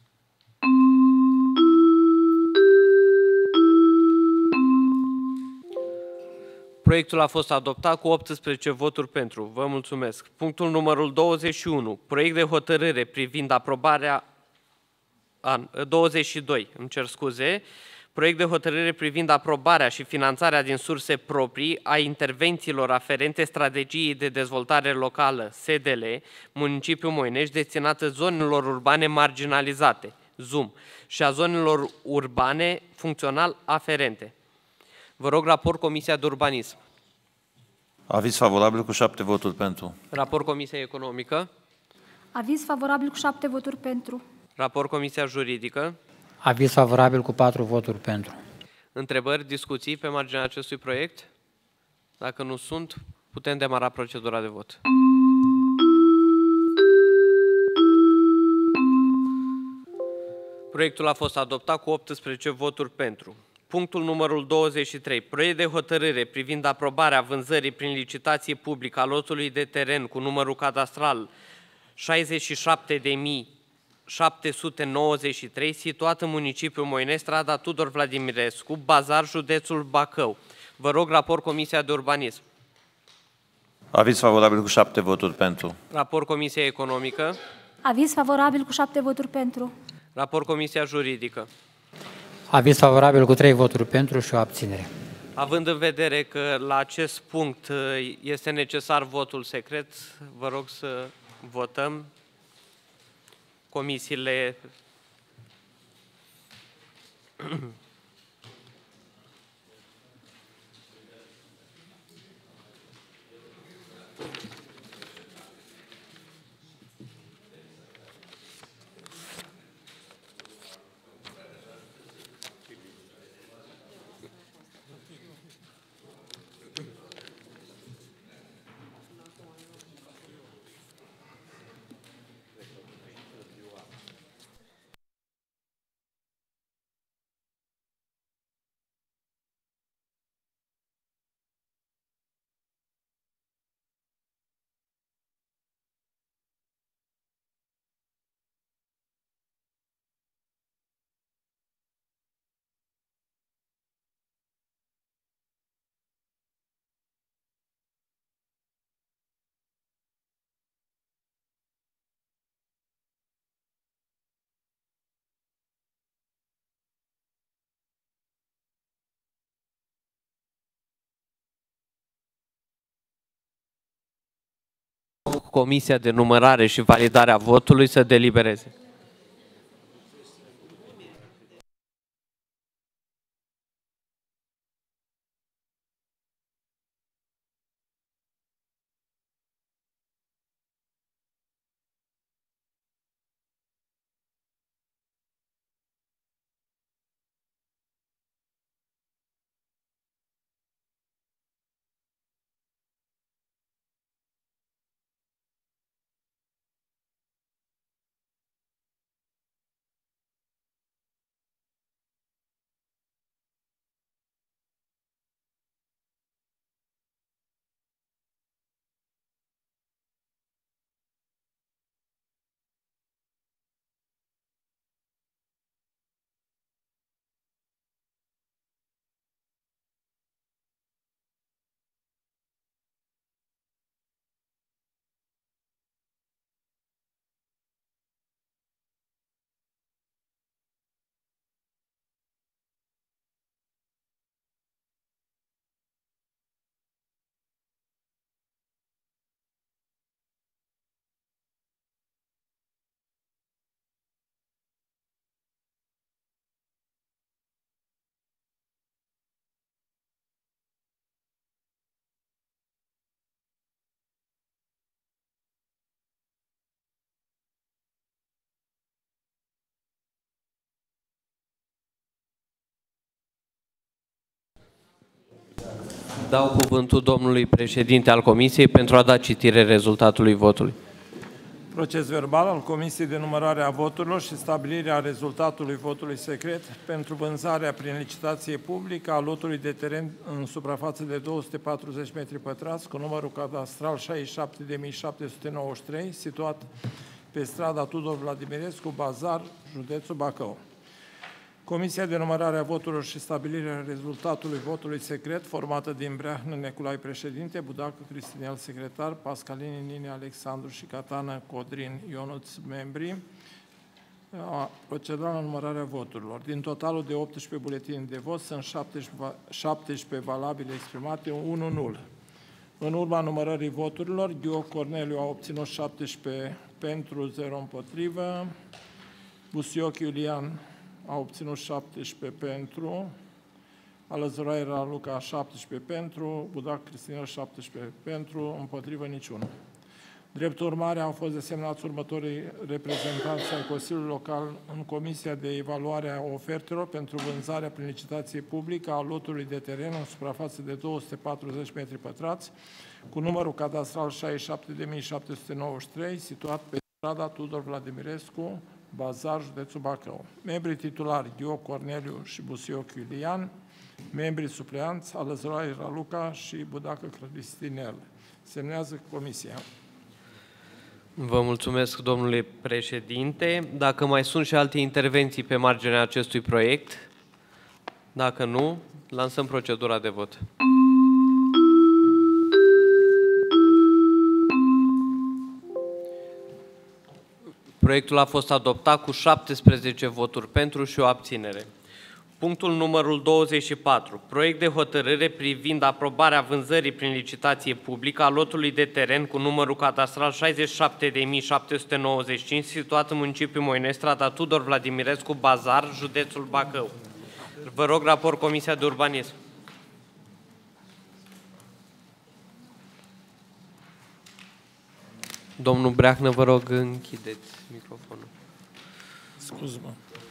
Proiectul a fost adoptat cu 18 voturi pentru. Vă mulțumesc. Punctul numărul 21. Proiect de hotărâre privind aprobarea 22, îmi cer scuze. Proiect de hotărâre privind aprobarea și finanțarea din surse proprii a intervențiilor aferente strategiei de dezvoltare locală, SDL, Municipiul Moinești, destinată zonelor urbane marginalizate, ZUM, și a zonelor urbane funcțional aferente. Vă rog, raport Comisia de Urbanism. Aviz favorabil cu 7 voturi pentru. Raport Comisia Economică. Aviz favorabil cu 7 voturi pentru. Raport Comisia Juridică. Aviz favorabil cu 4 voturi pentru. Întrebări, discuții pe marginea acestui proiect? Dacă nu sunt, putem demara procedura de vot. Proiectul a fost adoptat cu 18 voturi pentru. Punctul numărul 23. Proiect de hotărâre privind aprobarea vânzării prin licitație publică a lotului de teren cu numărul cadastral 67.793, situat în municipiul Moinești, strada Tudor Vladimirescu, Bazar, județul Bacău. Vă rog, raport Comisia de Urbanism. Aviz favorabil cu 7 voturi pentru. Raport Comisia Economică. Aviz favorabil cu 7 voturi pentru. Raport Comisia Juridică. Aviz favorabil cu 3 voturi pentru și o abținere. Având în vedere că la acest punct este necesar votul secret, vă rog să votăm. Comisiile Comisia de numărare și validare a votului să delibereze. Dau cuvântul domnului președinte al Comisiei pentru a da citire rezultatului votului. Proces verbal al Comisiei de numărare a voturilor și stabilirea rezultatului votului secret pentru vânzarea prin licitație publică a lotului de teren în suprafață de 240 metri pătrați cu numărul cadastral 67.793, situat pe strada Tudor Vladimirescu, Bazar, județul Bacău. Comisia de numărare a voturilor și stabilirea rezultatului votului secret, formată din Breahnă Neculai președinte, Budacă Cristinel secretar, Pascalini Nini Alexandru și Catana Codrin Ionuț membri, a procedat la numărarea voturilor. Din totalul de 18 buletini de vot sunt 17 valabile exprimate, 1 nul. În urma numărării voturilor, Ghio Corneliu a obținut 17 pentru, 0 împotrivă, Busioc Iulian a obținut 17 pentru, Alăzăroaie Raluca 17 pentru, Budac Cristinel 17 pentru, împotrivă niciunul. Drept urmare, au fost desemnați următorii reprezentanți ai Consiliului Local în Comisia de Evaluare a Ofertelor pentru vânzarea prin licitație publică a lotului de teren în suprafață de 240 metri pătrați, cu numărul cadastral 67.793, situat pe strada Tudor Vladimirescu, Bazar, județul Bacău. Membrii titulari Ghio Corneliu și Busioc Iulian, membrii supleanți Alăzăroaie Raluca și Budacă Cristinel. Semnează Comisia. Vă mulțumesc, domnule președinte. Dacă mai sunt și alte intervenții pe marginea acestui proiect, dacă nu, lansăm procedura de vot. Proiectul a fost adoptat cu 17 voturi pentru și o abținere. Punctul numărul 24. Proiect de hotărâre privind aprobarea vânzării prin licitație publică a lotului de teren cu numărul cadastral 67.795, situat în municipiul Moinești, strada Tudor Vladimirescu, Bazar, județul Bacău. Vă rog, raport Comisia de Urbanism. Domnul Breahnă, vă rog, închideți microfonul. Scuză-mă.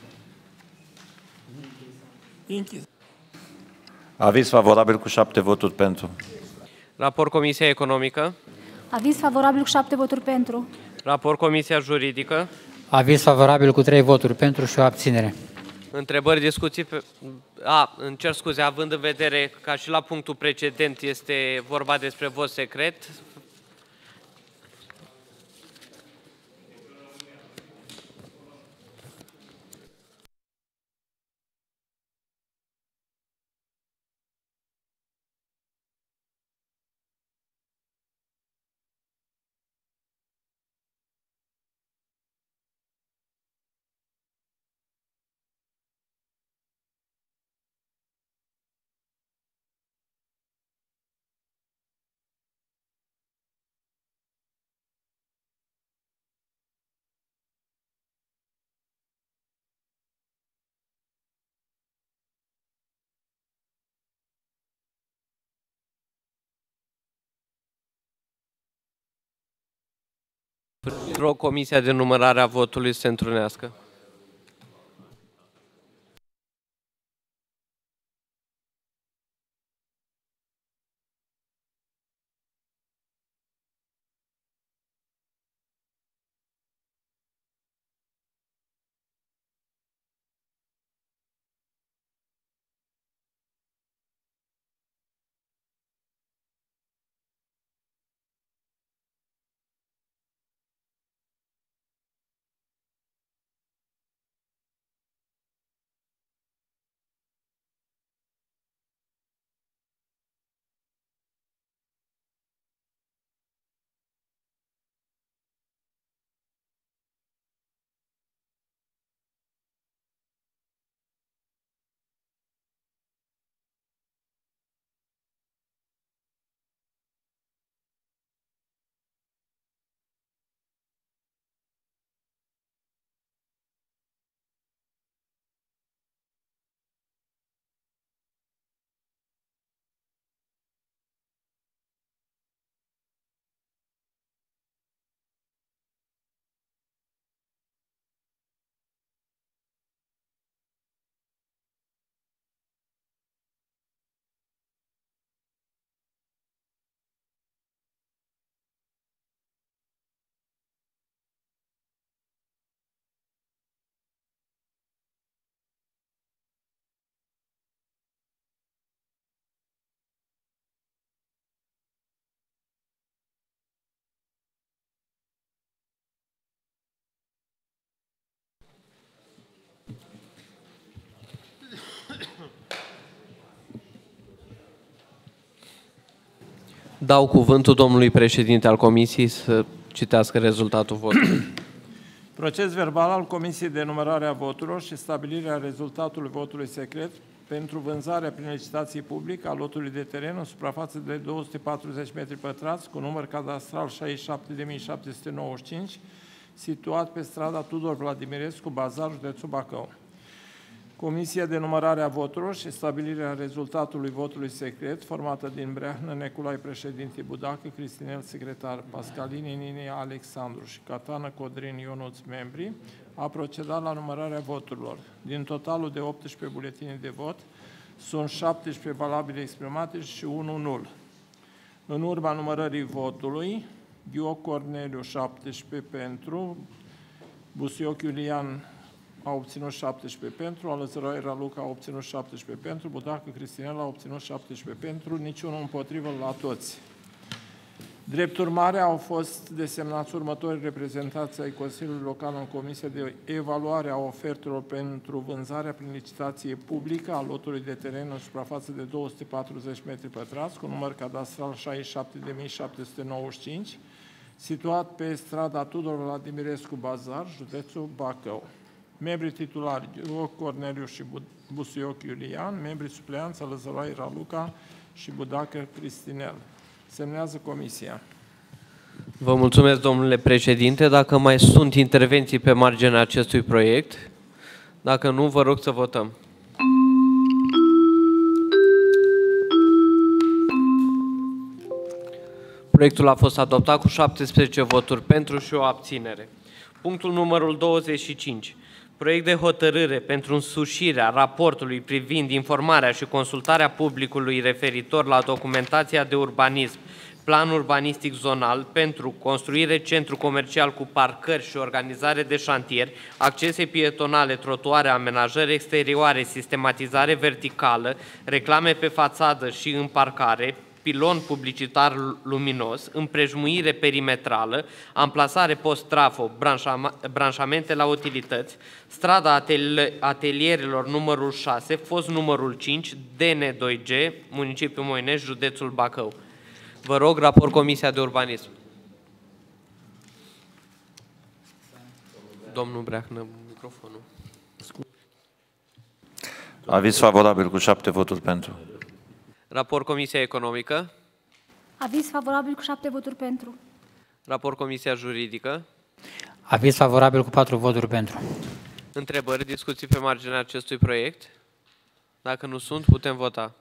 Aviz favorabil cu 7 voturi pentru. Raport Comisia Economică. Aviz favorabil cu 7 voturi pentru. Raport Comisia Juridică. Aviz favorabil cu 3 voturi pentru și o abținere. Întrebări, discuții? Îmi cer scuze, având în vedere că și la punctul precedent este vorba despre vot secret. Rog Comisia de numărare a votului să se întrunească. Dau cuvântul domnului președinte al Comisiei să citească rezultatul votului. Proces verbal al Comisiei de numărare a voturilor și stabilirea rezultatului votului secret pentru vânzarea prin licitație publică a lotului de teren în suprafață de 240 metri pătrați cu număr cadastral 67.795, situat pe strada Tudor Vladimirescu, Bazar, județul Bacău. Comisia de numărare a voturilor și stabilirea rezultatului votului secret, formată din Breahnă, Neculai, președinte, Budacă, Cristinel, secretar, Pascalini, Nini, Alexandru și Catană, Codrin, Ionuț, membri, a procedat la numărarea voturilor. Din totalul de 18 buletine de vot, sunt 17 valabile exprimate și 1 nul. În urma numărării votului, Gheoc Corneliu 17 pentru, Busioc Iulian a obținut 17 pentru, Alăzăroi Raluca a obținut 17 pentru, Budacă Cristinel a obținut 17 pentru, niciunul împotrivă la toți. Drept urmare, au fost desemnați următorii reprezentanți ai Consiliului Local în Comisia de Evaluare a ofertelor pentru vânzarea prin licitație publică a lotului de teren în suprafață de 240 metri pătrați, cu număr cadastral 67.795, situat pe strada Tudor Vladimirescu, Bazar, județul Bacău. Membrii titulari Gheoc Corneliu și Busioc Iulian, membrii supleanți Alăzăroi Raluca și Budacă Cristinel. Semnează Comisia. Vă mulțumesc, domnule președinte. Dacă mai sunt intervenții pe marginea acestui proiect, dacă nu, vă rog să votăm. Proiectul a fost adoptat cu 17 voturi pentru și o abținere. Punctul numărul 25. Proiect de hotărâre pentru însușirea raportului privind informarea și consultarea publicului referitor la documentația de urbanism, plan urbanistic zonal pentru construire centru comercial cu parcări și organizare de șantier, accese pietonale, trotuare, amenajări exterioare, sistematizare verticală, reclame pe fațadă și în parcare, pilon publicitar luminos, împrejmuire perimetrală, amplasare post-trafo, branșamente la utilități, strada atelierelor numărul 6, fost numărul 5, DN2G, municipiul Moinești, județul Bacău. Vă rog, raport Comisia de Urbanism. Domnul Breahnă, microfonul. Aviz favorabil cu 7 voturi pentru. Raport Comisia Economică. Aviz favorabil cu 7 voturi pentru. Raport Comisia Juridică. Aviz favorabil cu 4 voturi pentru. Întrebări, discuții pe marginea acestui proiect? Dacă nu sunt, putem vota.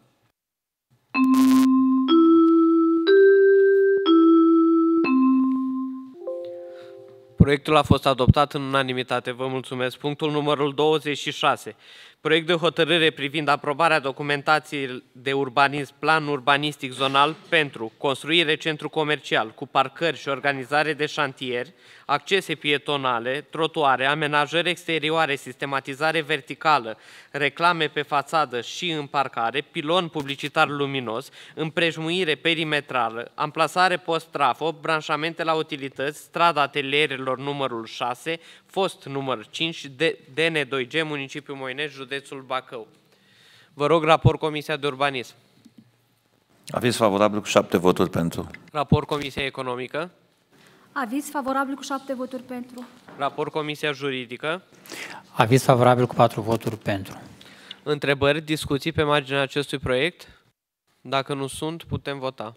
Proiectul a fost adoptat în unanimitate. Vă mulțumesc. Punctul numărul 26. Proiect de hotărâre privind aprobarea documentației de urbanism, plan urbanistic zonal pentru construire centru comercial cu parcări și organizare de șantieri, accese pietonale, trotuare, amenajări exterioare, sistematizare verticală, reclame pe fațadă și în parcare, pilon publicitar luminos, împrejmuire perimetrală, amplasare post-trafo, branșamente la utilități, strada atelierelor numărul 6, fost număr 5, DN2G, municipiul Moinești, județul Bacău. Vă rog, raport Comisia de Urbanism. Aviz favorabil cu 7 voturi pentru. Raport Comisia Economică. Aviz favorabil cu 7 voturi pentru. Raport Comisia Juridică. Aviz favorabil cu 4 voturi pentru. Întrebări, discuții pe marginea acestui proiect? Dacă nu sunt, putem vota.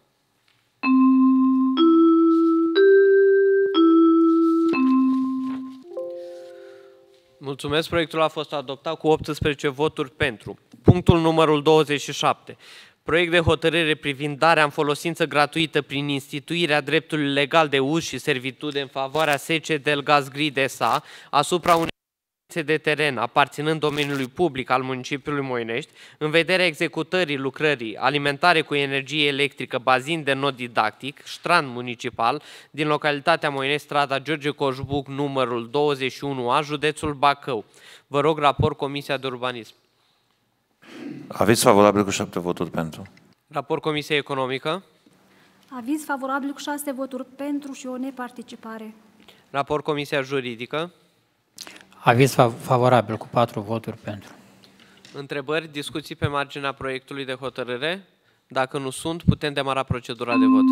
Mulțumesc, proiectul a fost adoptat cu 18 voturi pentru. Punctul numărul 27. Proiect de hotărâre privind darea în folosință gratuită prin instituirea dreptului legal de uz și servitude în favoarea SC Delgaz Grid S.A. asupra unei de teren aparținând domeniului public al municipiului Moinești, în vederea executării lucrării alimentare cu energie electrică, bazin de nod didactic, ștrand municipal, din localitatea Moinești, strada George Coșbuc, numărul 21A, județul Bacău. Vă rog, raport Comisia de Urbanism. Aviz favorabil cu 7 voturi pentru. Raport Comisia Economică. Aviz favorabil cu 6 voturi pentru și o neparticipare. Raport Comisia Juridică. Aviz favorabil cu 4 voturi pentru. Întrebări, discuții pe marginea proiectului de hotărâre? Dacă nu sunt, putem demara procedura de vot.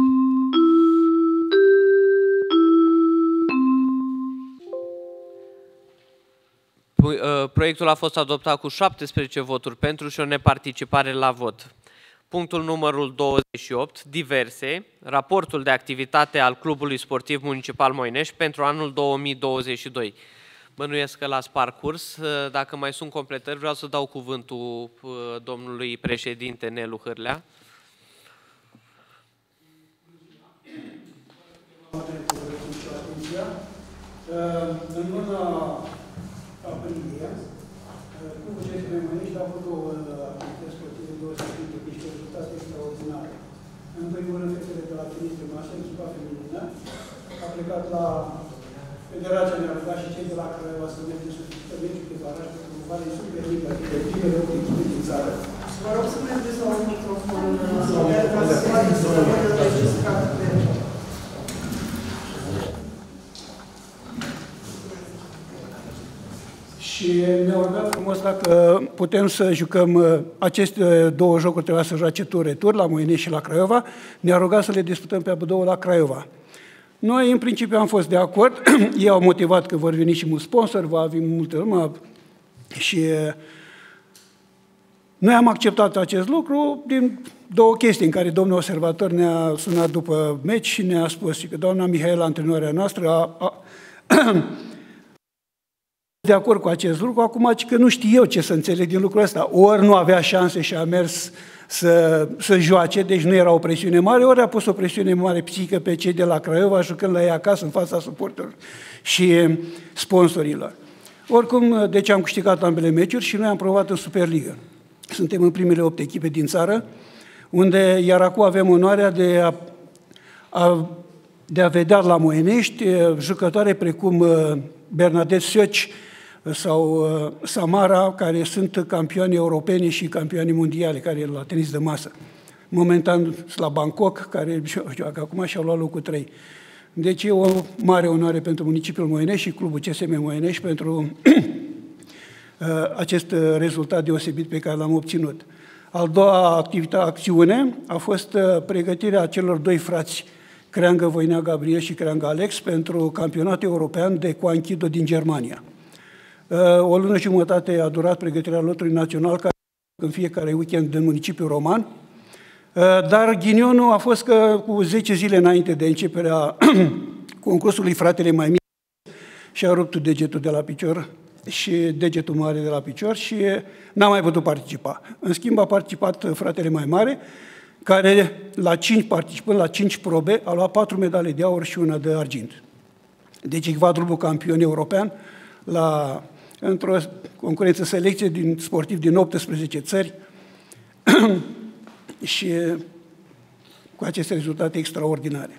Proiectul a fost adoptat cu 17 voturi pentru și o neparticipare la vot. Punctul numărul 28, diverse, raportul de activitate al Clubului Sportiv Municipal Moinești pentru anul 2022. Bănuiesc că l-ați parcurs. Dacă mai sunt completări, vreau să dau cuvântul domnului președinte Nelu Hârlea. În luna aprilie, Clubul CSM Moinești a avut două activități sportive deosebite, cu niște rezultate extraordinare. În primul rând, fetele de la tenis de masă, echipa feminină, a plecat la Federația, ne-a rugat și cei de la Craiova să mergem să discutăm meciul de baraj pentru promovare în Superliga de primele 8 echipe din țară. Vă rog să mergeți la un microfon. Și ne-au rugat frumos dacă putem să jucăm aceste două jocuri, trebuia să joace tur-retur la Moinești și la Craiova. Ne-a rugat să le disputăm pe amândouă la Craiova. Noi, în principiu, am fost de acord. Ei au motivat că vor veni și mulți sponsori, va avea multe lume și noi am acceptat acest lucru din două chestii în care domnul observator ne-a sunat după meci și ne-a spus că doamna Mihaela, antrenoarea noastră, de acord cu acest lucru, acum că nu știu eu ce să înțeleg din lucrul ăsta. Ori nu avea șanse și a mers să joace, deci nu era o presiune mare, ori a pus o presiune mare psihică pe cei de la Craiova, jucând la ei acasă, în fața suporterilor și sponsorilor. Oricum, deci am câștigat ambele meciuri și noi am provat în Superliga. Suntem în primele 8 echipe din țară, unde iar acum avem onoarea de a vedea la Moinești jucătoare precum Bernadette Sioci sau Samara, care sunt campioani europeni și campioani mondiale, care e la tenis de masă. Momentan la Bangkok, care joacă acum și au luat locul 3. Deci e o mare onoare pentru municipiul Moinești și Clubul CSM Moinești pentru acest rezultat deosebit pe care l-am obținut. Al doua acțiune a fost pregătirea celor doi frați, Creangă Voinea Gabriel și Creangă Alex, pentru campionatul european de Coanchido din Germania. O lună și jumătate a durat pregătirea lotului național, care în fiecare weekend în municipiul Roman, dar ghinionul a fost că cu 10 zile înainte de începerea concursului, fratele mai mic și-a rupt degetul de la picior și degetul mare de la picior și n-a mai putut participa. În schimb, a participat fratele mai mare, care participând la 5 probe, a luat 4 medalii de aur și una de argint. Deci e quadruplu campion european într-o concurență selecție din sportivi din 18 țări și cu aceste rezultate extraordinare.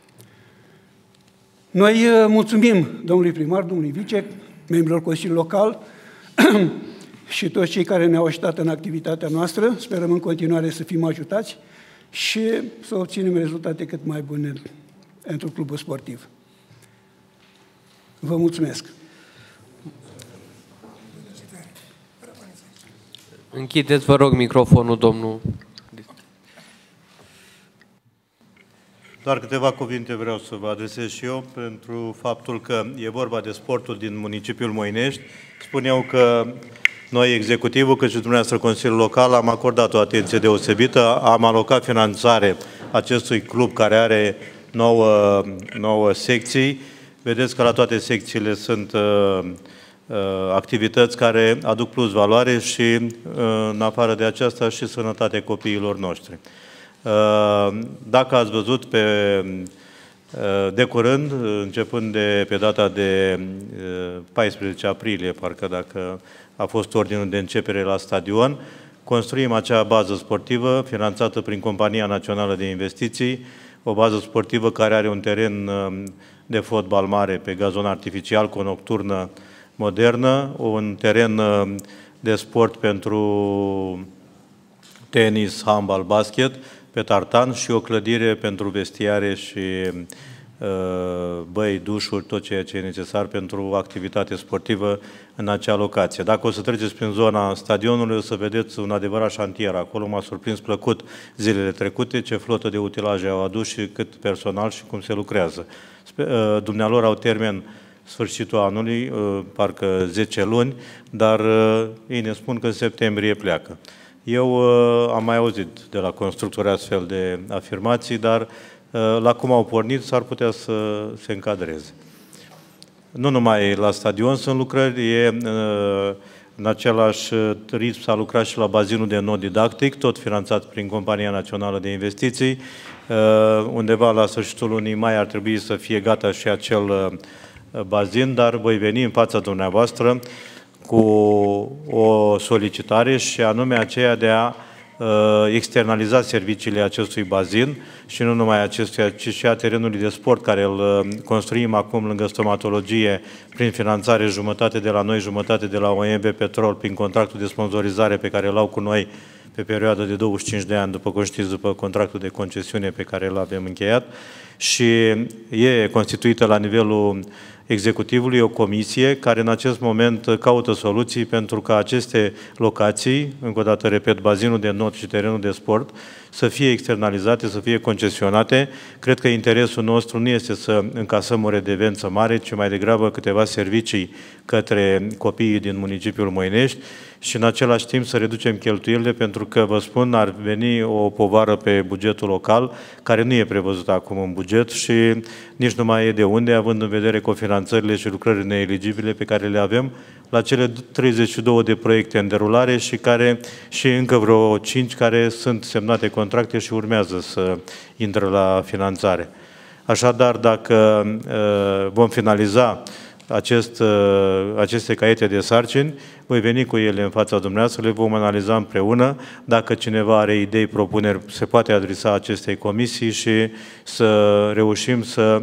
Noi mulțumim domnului primar, domnului vice, membrilor Consiliului Local și toți cei care ne-au ajutat în activitatea noastră. Sperăm în continuare să fim ajutați și să obținem rezultate cât mai bune pentru clubul sportiv. Vă mulțumesc! Închideți, vă rog, microfonul, domnul. Doar câteva cuvinte vreau să vă adresez și eu pentru faptul că e vorba de sportul din municipiul Moinești. Spun eu că noi, executivul, cât și dumneavoastră, Consiliul Local, am acordat o atenție deosebită, am alocat finanțare acestui club care are 9 secții. Vedeți că la toate secțiile sunt activități care aduc plus valoare și, în afară de aceasta, și sănătatea copiilor noștri. Dacă ați văzut de curând, începând pe data de 14 aprilie, parcă dacă a fost ordinul de începere la stadion, construim acea bază sportivă finanțată prin Compania Națională de Investiții, o bază sportivă care are un teren de fotbal mare pe gazon artificial cu o nocturnă modernă, un teren de sport pentru tenis, handbal, basket, pe tartan și o clădire pentru vestiare și băi, dușuri, tot ceea ce e necesar pentru activitate sportivă în acea locație. Dacă o să treceți prin zona stadionului, o să vedeți un adevărat șantier. Acolo m-a surprins plăcut zilele trecute ce flotă de utilaje au adus și cât personal și cum se lucrează. Dumnealor au termen sfârșitul anului, parcă 10 luni, dar ei ne spun că în septembrie pleacă. Eu am mai auzit de la constructori astfel de afirmații, dar la cum au pornit s-ar putea să se încadreze. Nu numai la stadion sunt lucrări, în același ritm s-a lucrat și la bazinul de nod didactic, tot finanțat prin Compania Națională de Investiții. Undeva la sfârșitul lunii mai ar trebui să fie gata și acel bazin, dar voi veni în fața dumneavoastră cu o solicitare și anume aceea de a externaliza serviciile acestui bazin și nu numai acestuia, ci și a terenului de sport care îl construim acum lângă stomatologie prin finanțare jumătate de la noi, jumătate de la OMV Petrol prin contractul de sponsorizare pe care îl au cu noi pe perioadă de 25 de ani, după cum știți, după contractul de concesiune pe care îl avem încheiat și e constituită la nivelul executivului o comisie care în acest moment caută soluții pentru ca aceste locații, încă o dată repet, bazinul de not și terenul de sport, să fie externalizate, să fie concesionate. Cred că interesul nostru nu este să încasăm o redevență mare, ci mai degrabă câteva servicii către copiii din municipiul Moinești și în același timp să reducem cheltuielile, pentru că, vă spun, ar veni o povară pe bugetul local, care nu e prevăzută acum în buget și nici nu mai e de unde, având în vedere cofinanțările și lucrările neeligibile pe care le avem la cele 32 de proiecte în derulare și încă vreo 5 care sunt semnate contracte și urmează să intre la finanțare. Așadar, dacă vom finaliza aceste caiete de sarcini, voi veni cu ele în fața dumneavoastră, le vom analiza împreună. Dacă cineva are idei, propuneri, se poate adresa acestei comisii și să reușim să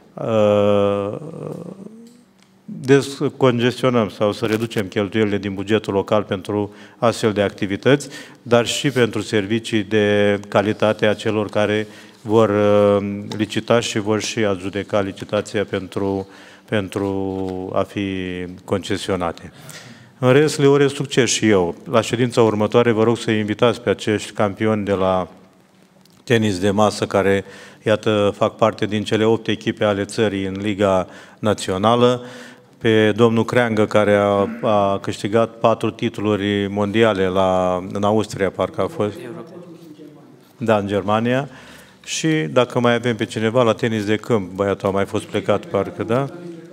descongestionăm sau să reducem cheltuielile din bugetul local pentru astfel de activități, dar și pentru servicii de calitate a celor care vor licita și vor și adjudeca licitația pentru a fi concesionate. În rest, le urez succes și eu. La ședința următoare vă rog să invitați pe acești campioni de la tenis de masă care, iată, fac parte din cele 8 echipe ale țării în Liga Națională, pe domnul Creangă, care a câștigat 4 titluri mondiale în Austria, parcă a fost. Da, în Germania. Și dacă mai avem pe cineva la tenis de câmp, băiatul a mai fost plecat, parcă, da?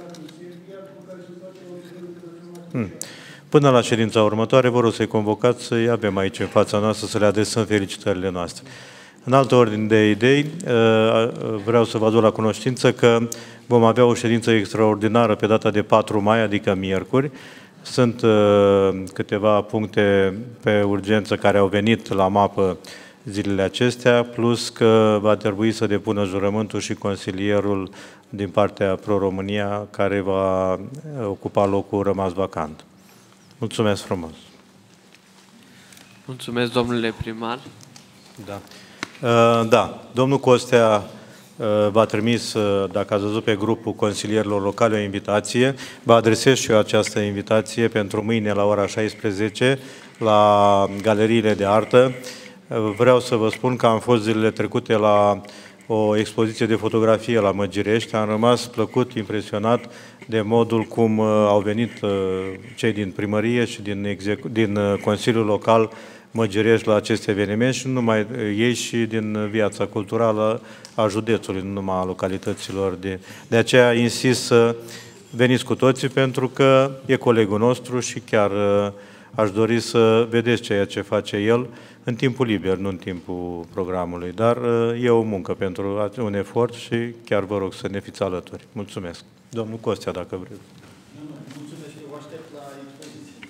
Până la ședința următoare, vă rog să-i convocați, să-i avem aici în fața noastră, să le adresăm felicitările noastre. În altă ordine de idei, vreau să vă aduc la cunoștință că vom avea o ședință extraordinară pe data de 4 mai, adică miercuri. Sunt câteva puncte pe urgență care au venit la mapă zilele acestea, plus că va trebui să depună jurământul și consilierul din partea Pro-România, care va ocupa locul rămas vacant. Mulțumesc frumos! Mulțumesc, domnule primar. Da. Da, domnul Costea v-a trimis, dacă ați văzut pe grupul consilierilor locale, o invitație. Vă adresez și eu această invitație pentru mâine la ora 16 la galeriile de artă. Vreau să vă spun că am fost zilele trecute la o expoziție de fotografie la Măgirești. Am rămas plăcut, impresionat de modul cum au venit cei din primărie și din Consiliul Local Măgirești la acest eveniment și nu numai ei, și din viața culturală a județului, nu numai a localităților. De aceea insist să veniți cu toții, pentru că e colegul nostru și chiar aș dori să vedeți ceea ce face el în timpul liber, nu în timpul programului. Dar e o muncă pentru un efort și chiar vă rog să ne fiți alături. Mulțumesc. Domnul Costea, dacă vreți. Mulțumesc, eu vă aștept la expoziție.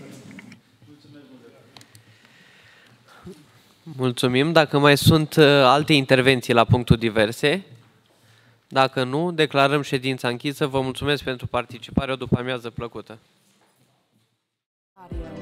Mulțumim. Dacă mai sunt alte intervenții la punctul diverse, dacă nu, declarăm ședința închisă. Vă mulțumesc pentru participare. O după amiază plăcută.